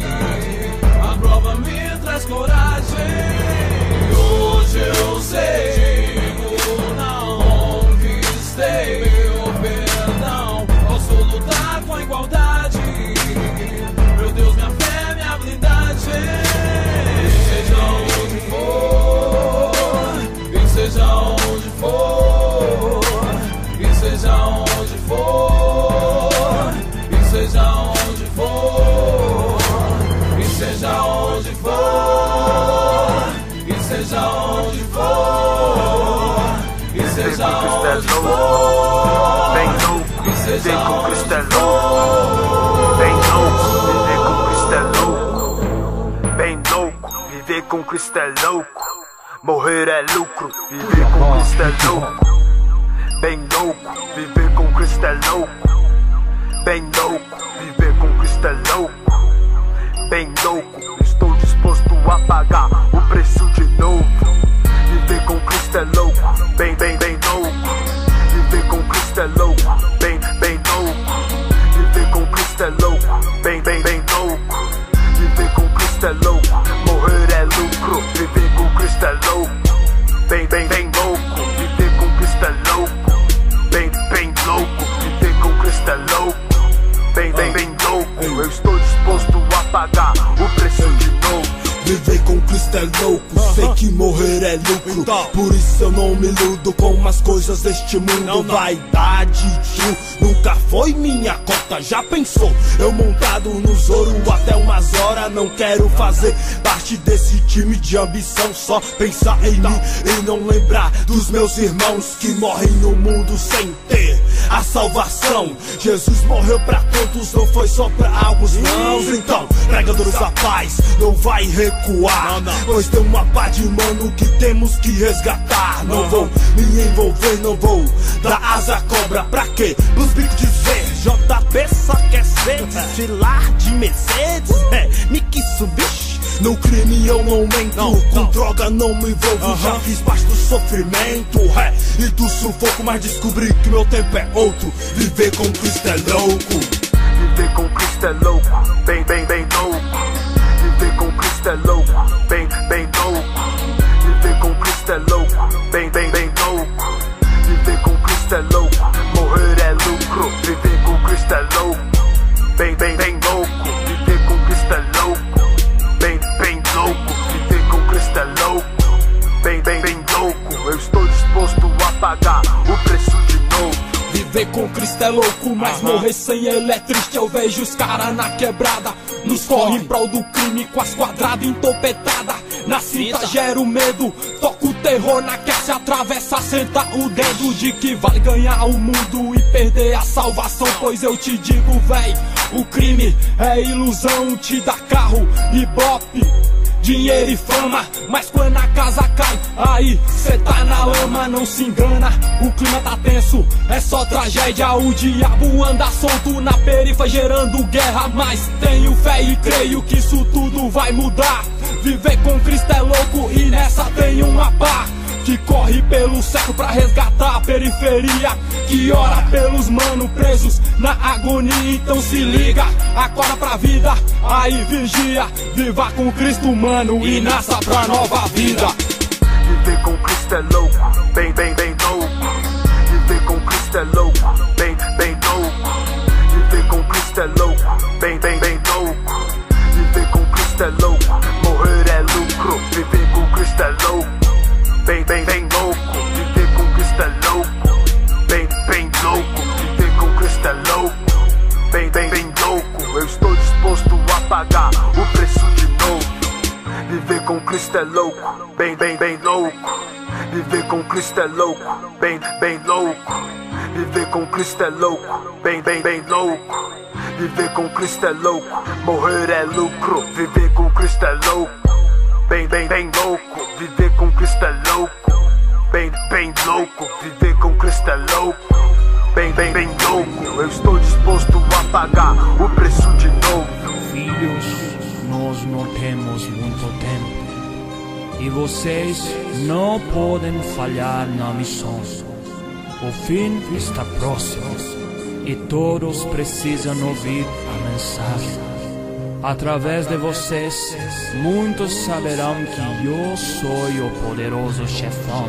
a prova me traz coragem. Hoje eu sei, digo não, conquistei meu perdão. Posso lutar com a igualdade, meu Deus, minha fé, minha blindagem. Seja onde for, e seja onde for, e seja onde for, e seja onde for, e seja onde for, e seja onde for, e seja onde for, bem louco, viver com Cristo é louco, bem louco, viver com Cristo é louco, bem louco, viver com Cristo é louco, morrer é lucro, viver com Cristo é louco. Bem louco, viver com Cristo é louco. Bem louco, viver com Cristo é louco. Bem louco, estou disposto a pagar o preço de novo. Viver com Cristo é louco, bem louco. Viver com Cristo é louco, bem louco. Viver com Cristo é louco, bem louco. Viver com Cristo é louco, morrer é lucro. Viver com Cristo é louco, bem louco. Viver com Cristo é louco, bem louco. Viver com Cristo é louco, bem louco. Eu estou disposto a pagar o preço de novo. Viver com com Cristo é louco. Sei que morrer é lucro, por isso eu não me iludo com as coisas deste mundo. Vaidade, nunca foi minha cota, já pensou? Eu montado no Zoro até umas horas. Não quero fazer parte desse time de ambição, só pensar em mim e não lembrar dos meus irmãos que morrem no mundo sem ter a salvação. Jesus morreu pra todos, não foi só pra alguns não. Então, pregadores da paz, não vai recuar, pois tem uma pá de mano que temos que resgatar. Não vou me envolver, não vou dar asa à cobra. Pra quê? Pros bicos dizer JP só quer ser desfilar de Mercedes. Me quis subir. No crime eu não mento, com droga não me envolvo. Já fiz parte do sofrimento e do sufoco, mas descobri que meu tempo é outro. Viver com Cristo é louco. Viver com Cristo é louco, bem, bem, bem louco. Viver com Cristo é louco, bem, bem louco. Viver com Cristo é louco, bem, bem, bem louco. Viver com Cristo é louco, morrer é lucro. Viver com Cristo é louco, bem, bem, bem louco. Viver com Cristo é louco, bem, bem louco. Viver com Cristo é louco, bem, bem, bem louco. Eu estou disposto a pagar o preço de novo. Viver com Cristo é louco, mas morrer sem ele é triste. Eu vejo os caras na quebrada, nos corre em prol do crime, com as quadradas entopetadas. Na cinta gero medo, toca o terror na que se atravessa, senta o dedo. De que vale ganhar o mundo e perder a salvação? Pois eu te digo, véi, o crime é ilusão. Te dá carro, ibope, dinheiro e fama, mas quando a casa cai, aí cê tá na lama. Não se engana, o clima tá tenso, é só tragédia. O diabo anda solto na perifa gerando guerra, mas tenho fé e creio que isso tudo vai mudar. Viver com Cristo é louco e nessa tem uma pá que corre pelo século pra resgatar a periferia, que ora pelos mano presos na agonia. Então se liga, acorda pra vida, aí vigia. Viva com Cristo, mano, e nasça pra nova vida. Viver com Cristo é louco, bem, bem, bem louco. Viver com Cristo é louco, bem, bem louco. Viver com Cristo é louco, bem, bem, bem louco. Viver com Cristo é louco, morrer é lucro. Viver com Cristo é louco, bem, bem, bem louco. Viver com Cristo é louco, bem, bem louco. Viver com Cristo é louco, bem, bem, bem louco. Eu estou disposto a pagar o preço de novo. Viver com Cristo é louco, bem, bem, bem louco. Viver com Cristo é louco, bem, bem louco. Viver com Cristo é louco, bem, bem, bem louco. Viver com Cristo é louco, morrer é lucro. Viver com Cristo é louco, bem, bem, bem louco. Viver com Cristo é louco, bem, bem louco. Viver com Cristo é louco, bem, bem, bem louco. Eu estou disposto a pagar o preço de novo. Filhos, nós não temos muito tempo e vocês não podem falhar na missão. O fim está próximo e todos precisam ouvir a mensagem. Através de vocês, muitos saberão que eu sou o poderoso chefão.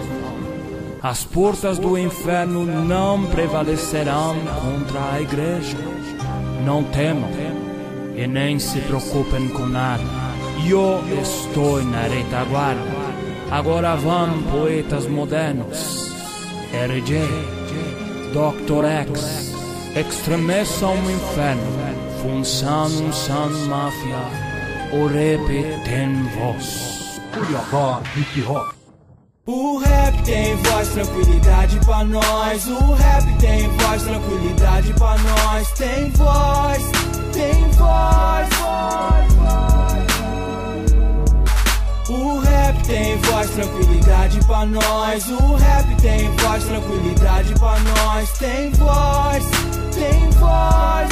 As portas do inferno não prevalecerão contra a igreja. Não temam e nem se preocupem com nada. Eu estou na retaguarda. Agora vão poetas modernos. RJ, Dr. X, extremeçam o inferno. Função San Mafia, o rap tem voz. Cuiabá Hip Hop. O rap tem voz, tranquilidade pra nós. O rap tem voz, tranquilidade pra nós. Tem voz, tem voz. O rap tem voz, tranquilidade pra nós. O rap tem voz, tranquilidade pra nós. Tem voz, tem voz.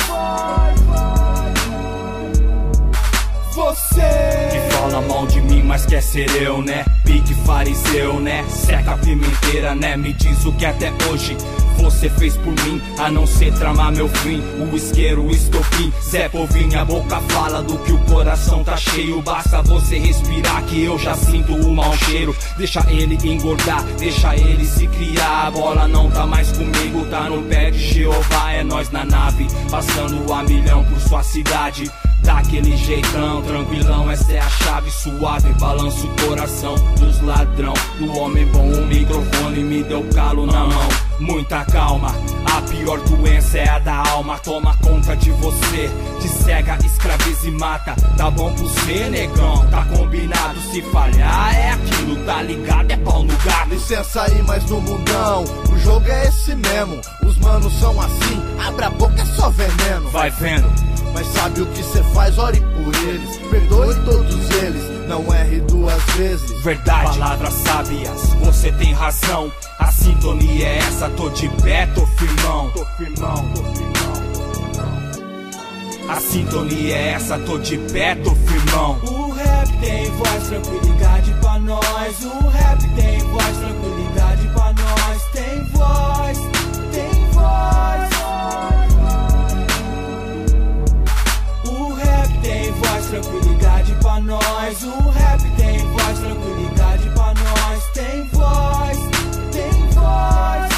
Você que fala mal de mim, mas quer ser eu, né? Pique fariseu, né? Seca a pimenteira, né? Me diz o que até hoje você fez por mim, a não ser tramar meu fim. O isqueiro, o estopim, Zé Povinho, a boca fala do que o coração tá cheio. Basta você respirar que eu já sinto o mau cheiro. Deixa ele engordar, deixa ele se criar. A bola não tá mais comigo, tá no pé de Jeová. É nós na nave, passando a milhão por sua cidade. Daquele jeitão, tranquilão, essa é a chave. Sua suave, balanço o coração dos ladrão. Do homem bom, o microfone me deu calo na mão. Muita calma, a pior doença é a da alma. Toma conta de você, te cega, escraviza e mata. Tá bom pro cê, negão, tá combinado. Se falhar é aquilo, tá ligado, é pau no gato. Licença aí, mas no mundão o jogo é esse mesmo. Os manos são assim, abre a boca é só veneno. Vai vendo. Mas sabe o que cê faz, ore por eles. Perdoe todos eles, não erre duas vezes. Verdade, palavras sábias, você tem razão. A sintonia é essa, tô de pé, tô firmão. A sintonia é essa, tô de pé, tô firmão. O rap tem voz, tranquilidade pra nós. O rap tem voz, tranquilidade pra nós. Tem voz, tem voz. O rap tem voz, tranquilidade pra nós. O rap tem voz, tranquilidade pra nós. Tem voz, tem voz.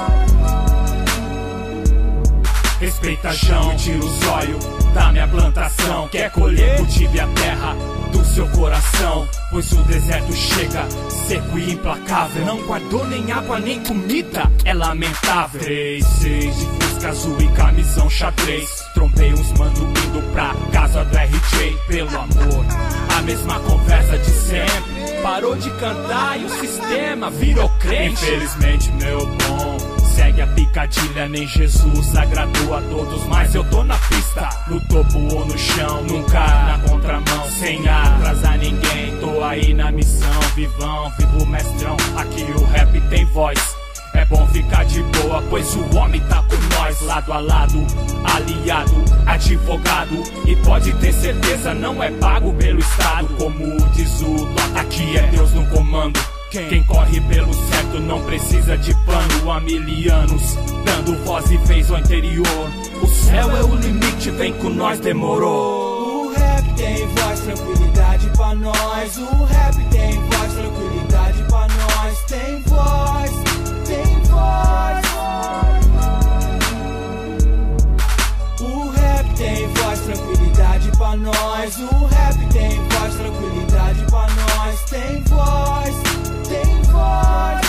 Respeita chão e tira os olhos da minha plantação. Quer colher, cultive a terra do seu coração, pois o deserto chega seco e implacável. Não guardou nem água nem comida, é lamentável. 3-6 de fusca azul e camisão xadrez. Trombei uns mano indo pra casa do RJ. Pelo amor, a mesma conversa de sempre. Parou de cantar e o sistema virou crente. Infelizmente, meu bom, segue a picadilha, nem Jesus agradou a todos. Mas eu tô na pista, no topo ou no chão, nunca na contramão, sem atrasar ninguém. Tô aí na missão, vivão, vivo mestrão. Aqui o rap tem voz, é bom ficar de boa, pois o homem tá com nós. Lado a lado, aliado, advogado. E pode ter certeza, não é pago pelo Estado. Como diz o Lota, aqui é Deus no comando. Quem corre pelo certo não precisa de pano. Há 1000 anos, dando voz e vez ao interior. O céu é o limite, vem com nós, demorou. O rap tem voz, tranquilidade pra nós. O rap tem voz, tranquilidade pra nós. Tem voz, tem voz. O rap tem voz, tranquilidade pra nós. O rap tem voz, tranquilidade pra nós. Tem voz, tem voz.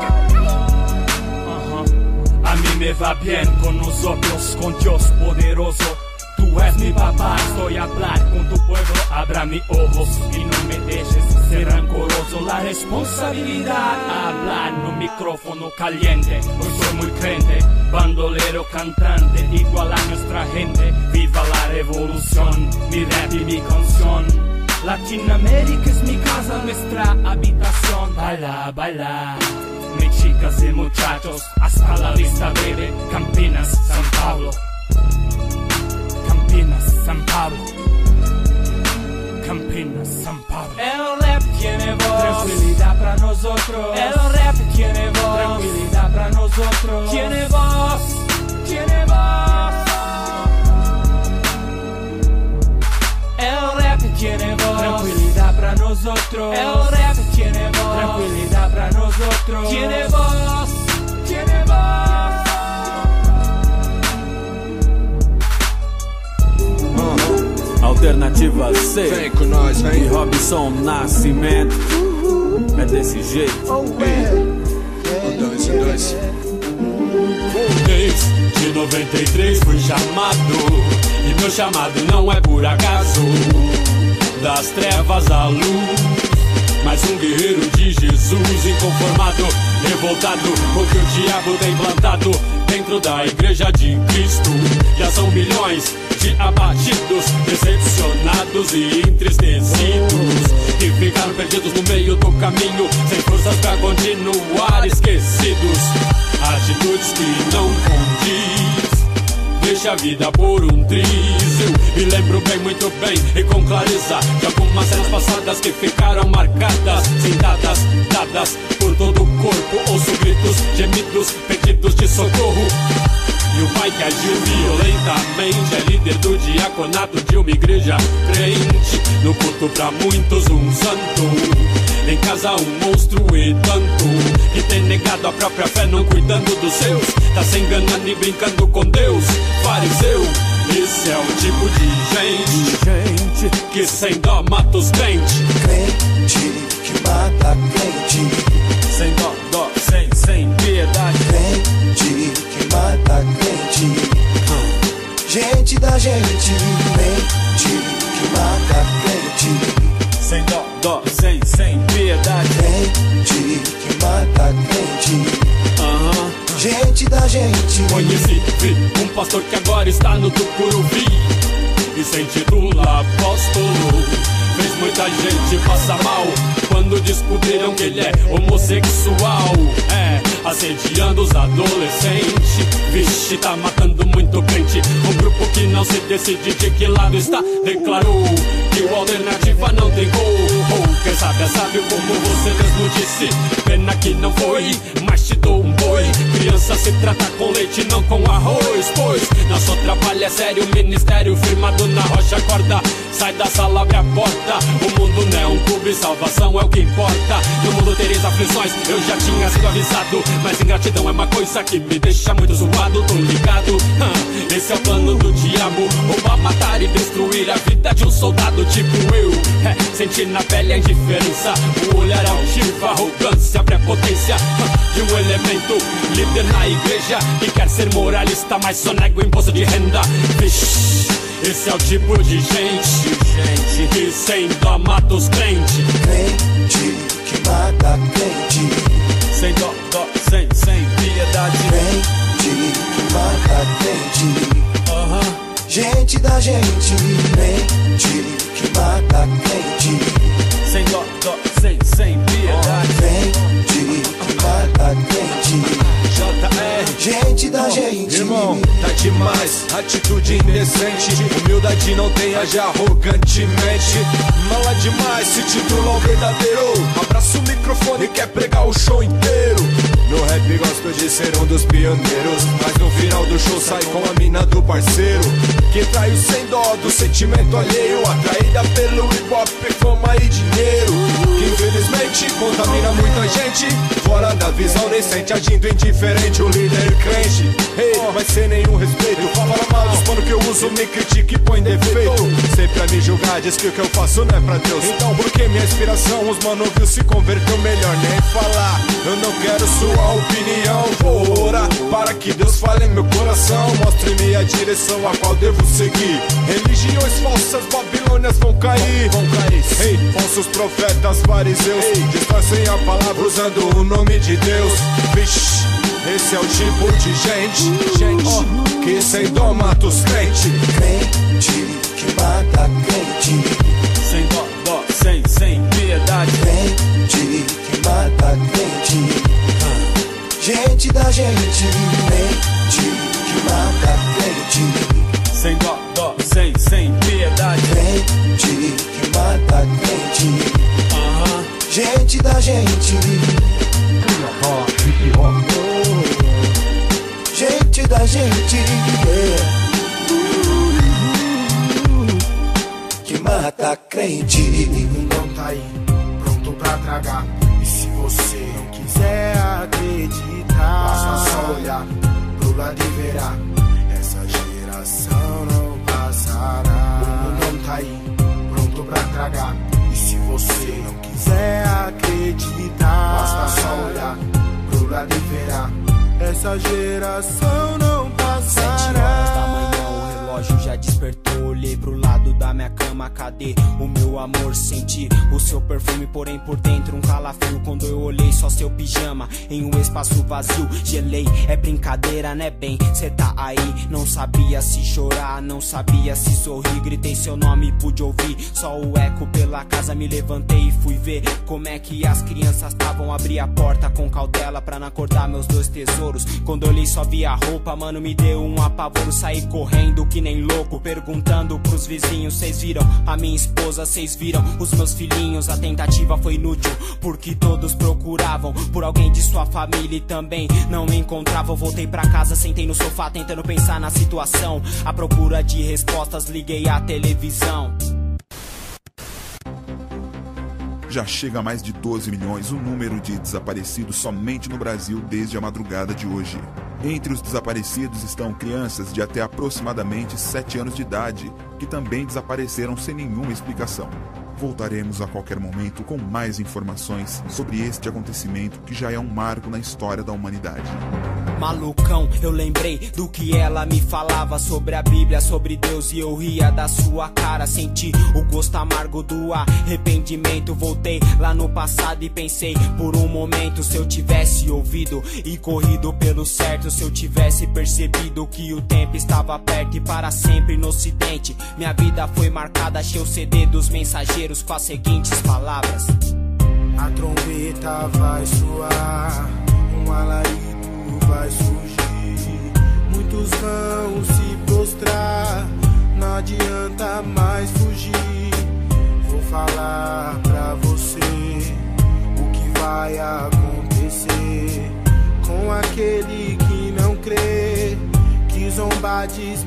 A mí me va bien con nosotros, con Dios poderoso. Tú es mi papá, estoy a hablar con tu pueblo. Abra mis ojos y no me dejes ser rancoroso. La responsabilidad, hablar no micrófono caliente. Hoy soy muy crente, bandolero cantante, igual a nuestra gente. Viva la revolución, mi rap y mi canción. Latinoamérica es mi casa, nuestra habitación. Baila, baila, mis chicas y muchachos, hasta la vista, baby. Campinas, San Pablo. Campinas, San Pablo. Campinas, San Pablo. El rap tiene voz, tranquilidad para nosotros. El rap tiene voz, tranquilidad para nosotros. Tiene voz, tiene voz. El rap tiene voz, tranquilidad para nosotros. El rap tiene voz, tranquilidad para nosotros. Tiene voz, tiene voz. Alternativa C, vem com nós, vem. E Robson Nascimento. É desse jeito. Dois. De 93 fui chamado, e meu chamado não é por acaso. Das trevas à luz, mais um guerreiro de Jesus, inconformado, revoltado com o que o diabo tem plantado dentro da igreja de Cristo. Já são milhões de abatidos, decepcionados e entristecidos, que ficaram perdidos no meio do caminho, sem forças pra continuar, esquecidos. Atitudes que não condiz, deixa a vida por um triz. Eu me lembro bem, muito bem e com clareza de algumas cenas passadas que ficaram marcadas, sentadas, dadas por todo o corpo. Ouço gritos, gemidos, pedidos de socorro. E o pai que agiu violentamente é líder do diaconato de uma igreja crente. No culto pra muitos um santo, em casa um monstro e tanto, que tem negado a própria fé, não cuidando dos seus, tá se enganando e brincando com Deus. Fariseu, esse é o tipo de gente que sem dó mata os crentes. Gente da gente, mente que mata crente. Sem dó, sem piedade. Crente que mata crente. Gente da gente. Conheci, vi um pastor que agora está no Tucuruvi e se intitula apóstolo. Fez muita gente passar mal quando descobriram que ele é homossexual. Assediando os adolescentes. Vixe, tá matando muito crente. Um grupo que não se decide de que lado está. Declarou que o alternativa não tem gol. Quem sabe é sábio como você mesmo disse. Pena que não foi, mas te dou um boi. Criança se trata com leite, não com arroz. Pois nosso trabalho é sério, ministério firmado na rocha. Acorda, sai da sala, abre a porta. O mundo não é um clube, salvação é o que importa. No mundo tereis aflições, eu já tinha sido avisado. Mas ingratidão é uma coisa que me deixa muito zoado. Tô ligado, esse é o plano do diabo. Roubar, matar e destruir a vida de um soldado tipo eu. Sentir na pele a indiferença, o olhar altivo, a arrogância, a prepotência de um elemento líder na igreja que quer ser moralista, mas só nega o imposto de renda. Vixe, esse é o tipo de gente que sem dó mata os crentes. Crente que mata crente. Sem dó, sem piedade. Crente que mata crente. Gente da gente, mente que mata crente. Sem dó, sem piedade. Crente que mata crente. Gente da gente. Irmão, tá demais, atitude indecente. Humildade não tem, age arrogantemente. Mala demais, se titula um verdadeiro. Abraça o microfone e quer pregar o show inteiro. No rap gospel de ser um dos pioneiros, mas no final do show sai com a mina do parceiro, que traiu sem dó do sentimento alheio, atraída pelo hip hop, fama e dinheiro, que infelizmente contamina muita gente. Fora da visão nem sente, agindo indiferente, o líder crente. Vai sem nenhum respeito, fala mal dos pano que eu uso, me critica e põe defeito. Sempre a me julgar, diz que o que eu faço não é pra Deus. Então por que minha inspiração, os mano viu se converteu, melhor nem falar. Eu não quero sua opinião, vou orar para que Deus fale em meu coração. Mostre-me a direção a qual devo seguir. Religiões falsas, babilônias vão cair. Falsos profetas, fariseus, distorcem a palavra usando o nome de Deus. Vixe, esse é o tipo de gente que sem dó mata os crentes. Crente que mata crente. Sem dó, sem piedade. Crente que mata crente. Gente da gente, mente que mata crente. Sem dó, sem piedade. Crente que mata crente. Gente da gente. Gente da gente, que mata crente. Não tá aí, pronto pra tragar. E se você não quiser acreditar, basta só olhar pro lado e verá. Essa geração não passará. O mundo não tá aí, pronto pra tragar. E se você não quiser acreditar, basta só olhar pro lado e verá. Essa geração não passará. 7 horas da manhã, o relógio já despertou. Olhei pro lado da minha cama, cadê o meu amor? Senti o seu perfume, porém por dentro um calafrio. Quando eu olhei só seu pijama em um espaço vazio, gelei, é brincadeira né bem? Cê tá aí, não sabia se chorar, não sabia se sorrir. Gritei seu nome, pude ouvir só o eco pela casa. Me levantei e fui ver como é que as crianças estavam. Abri a porta com cautela pra não acordar meus dois tesouros. Quando olhei só vi a roupa, mano, me deu um apavoro. Saí correndo que nem louco, perguntando pros vizinhos: cês viram a minha esposa, cês viram os meus filhinhos? A tentativa foi inútil, porque todos procuravam por alguém de sua família e também não me encontravam. Voltei pra casa, sentei no sofá tentando pensar na situação. À procura de respostas, liguei a televisão. Já chega a mais de 12 milhões o número de desaparecidos somente no Brasil desde a madrugada de hoje. Entre os desaparecidos estão crianças de até aproximadamente 7 anos de idade, que também desapareceram sem nenhuma explicação. Voltaremos a qualquer momento com mais informações sobre este acontecimento que já é um marco na história da humanidade. malucão, eu lembrei do que ela me falava sobre a Bíblia, sobre Deus, e eu ria da sua cara. Senti o gosto amargo do arrependimento. Voltei lá no passado e pensei por um momento, se eu tivesse ouvido e corrido pelo certo, se eu tivesse percebido que o tempo estava perto e para sempre no ocidente. Minha vida foi marcada, achei o CD dos Mensageiros com as seguintes palavras: a trombeta vai soar, um alarido vai surgir, muitos vão se prostrar, não adianta mais fugir. Vou falar pra você o que vai acontecer com aquele que não crê, que zombar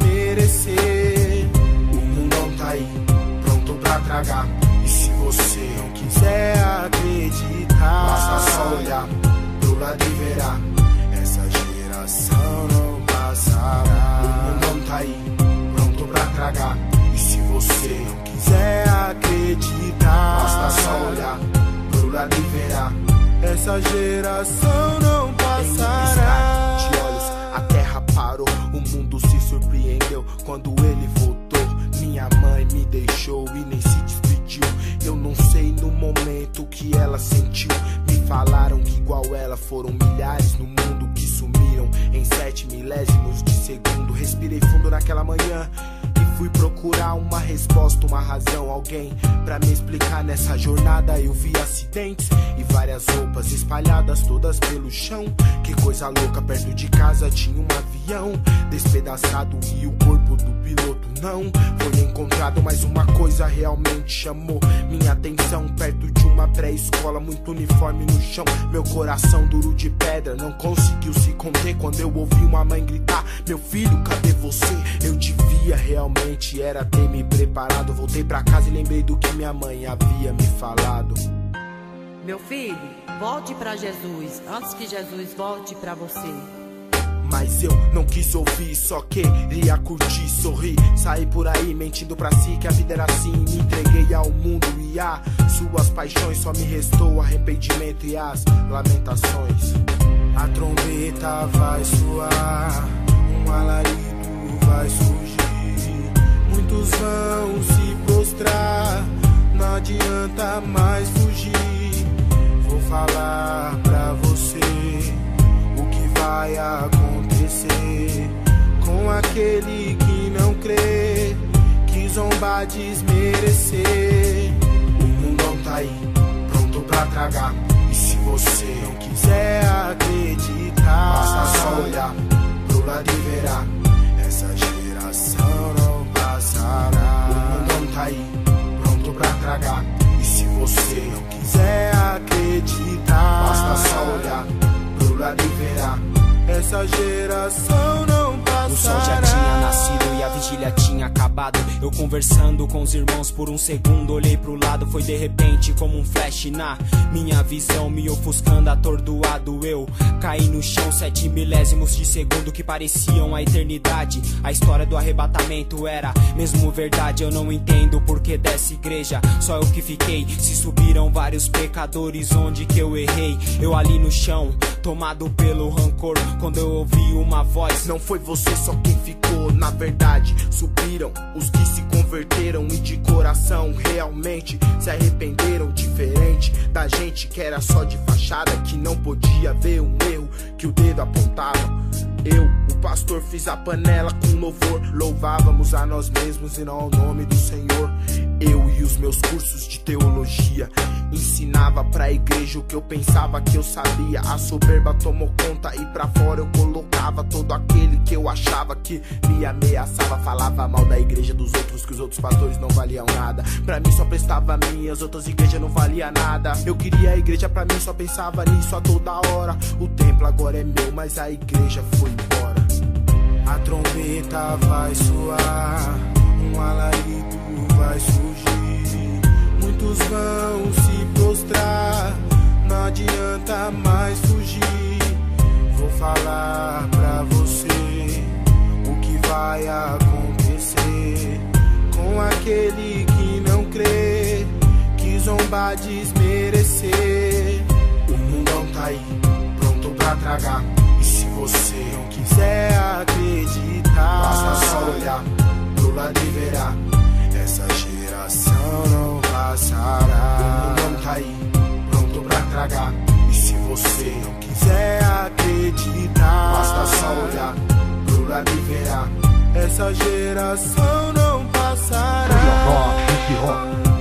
desmerecer. O mundão tá aí, pronto pra tragar, e se você não quiser acreditar, basta só olhar pro lado e verá, essa geração não passará. O mundão tá aí, pronto pra tragar, e se você não quiser acreditar, basta só olhar pro lado e verá, essa geração não passará. Em um piscar de olhos a terra parou, o mundo se surpreendeu quando ele voltou. Minha mãe me deixou e nem se despediu. Eu não sei no momento que ela sentiu. Me falaram que igual ela foram milhares no mundo que sumiram em 7 milésimos de segundo. Respirei fundo naquela manhã e fui procurar uma resposta, uma razão, alguém pra me explicar. Nessa jornada eu vi acidentes e várias roupas espalhadas todas pelo chão. Que coisa louca, perto de casa tinha um avião despedaçado e o corpo do piloto não foi encontrado. Mas uma coisa realmente chamou minha atenção, perto de uma pré-escola, muito uniforme no chão. Meu coração duro de pedra não conseguiu se conter quando eu ouvi uma mãe gritar: meu filho, cadê você? Eu devia realmente era ter me preparado. Voltei pra casa e lembrei do que minha mãe havia me falado. Meu filho, volte pra Jesus, antes que Jesus volte pra você. Mas eu não quis ouvir, só queria curtir, sorrir. Saí por aí mentindo pra si que a vida era assim. Me entreguei ao mundo e a suas paixões. Só me restou arrependimento e as lamentações. A trombeta vai soar, um alarido vai surgir, muitos vão se prostrar, não adianta mais fugir. Vou falar pra você o que vai acontecer com aquele que não crê, que zombar desmerecer. O mundão tá aí, pronto pra tragar, e se você não quiser acreditar, basta só olhar pro lado e verá, essa geração não passará. O mundão tá aí, pronto pra tragar, e se você não quiser acreditar, basta só olhar pro lado e verá, essa geração não passará. O sol já tinha nascido e a vigília tinha acabado. Eu conversando com os irmãos por um segundo, olhei pro lado, foi de repente como um flash na minha visão, me ofuscando atordoado. Eu caí no chão, 7 milésimos de segundo que pareciam a eternidade. A história do arrebatamento era mesmo verdade. Eu não entendo o porquê dessa igreja, só eu que fiquei. Se subiram vários pecadores, onde que eu errei? Eu ali no chão, tomado pelo rancor, quando eu ouvi uma voz: não foi você só quem ficou, na verdade subiram os que se converteram e de coração realmente se arrependeram. Diferente da gente que era só de fachada, que não podia ver um erro que o dedo apontava. Eu, o pastor, fiz a panela com louvor, louvávamos a nós mesmos e não ao nome do Senhor. Eu e os meus cursos de teologia ensinava pra igreja o que eu pensava que eu sabia. A soberba tomou conta e pra fora eu colocava todo aquele que eu achava que me ameaçava. Falava mal da igreja dos outros, que os outros pastores não valiam nada. Pra mim só prestava a minha, as outras igrejas não valia nada. Eu queria a igreja pra mim, só pensava nisso a toda hora. O templo agora é meu, mas a igreja foi embora. A trombeta vai soar, um alarido vai surgir, muitos vão se prostrar, não adianta mais fugir. Vou falar pra você o que vai acontecer com aquele que não crê, que zombar desmerecer. O mundão tá aí, pronto pra tragar, e se você não quiser acreditar, basta só olhar pro lado e verá. Essa geração não passará. O mundo tá aí, pronto pra tragar. E se você não quiser acreditar, basta só olhar pro lado e verá. Essa geração não passará. Hip hop.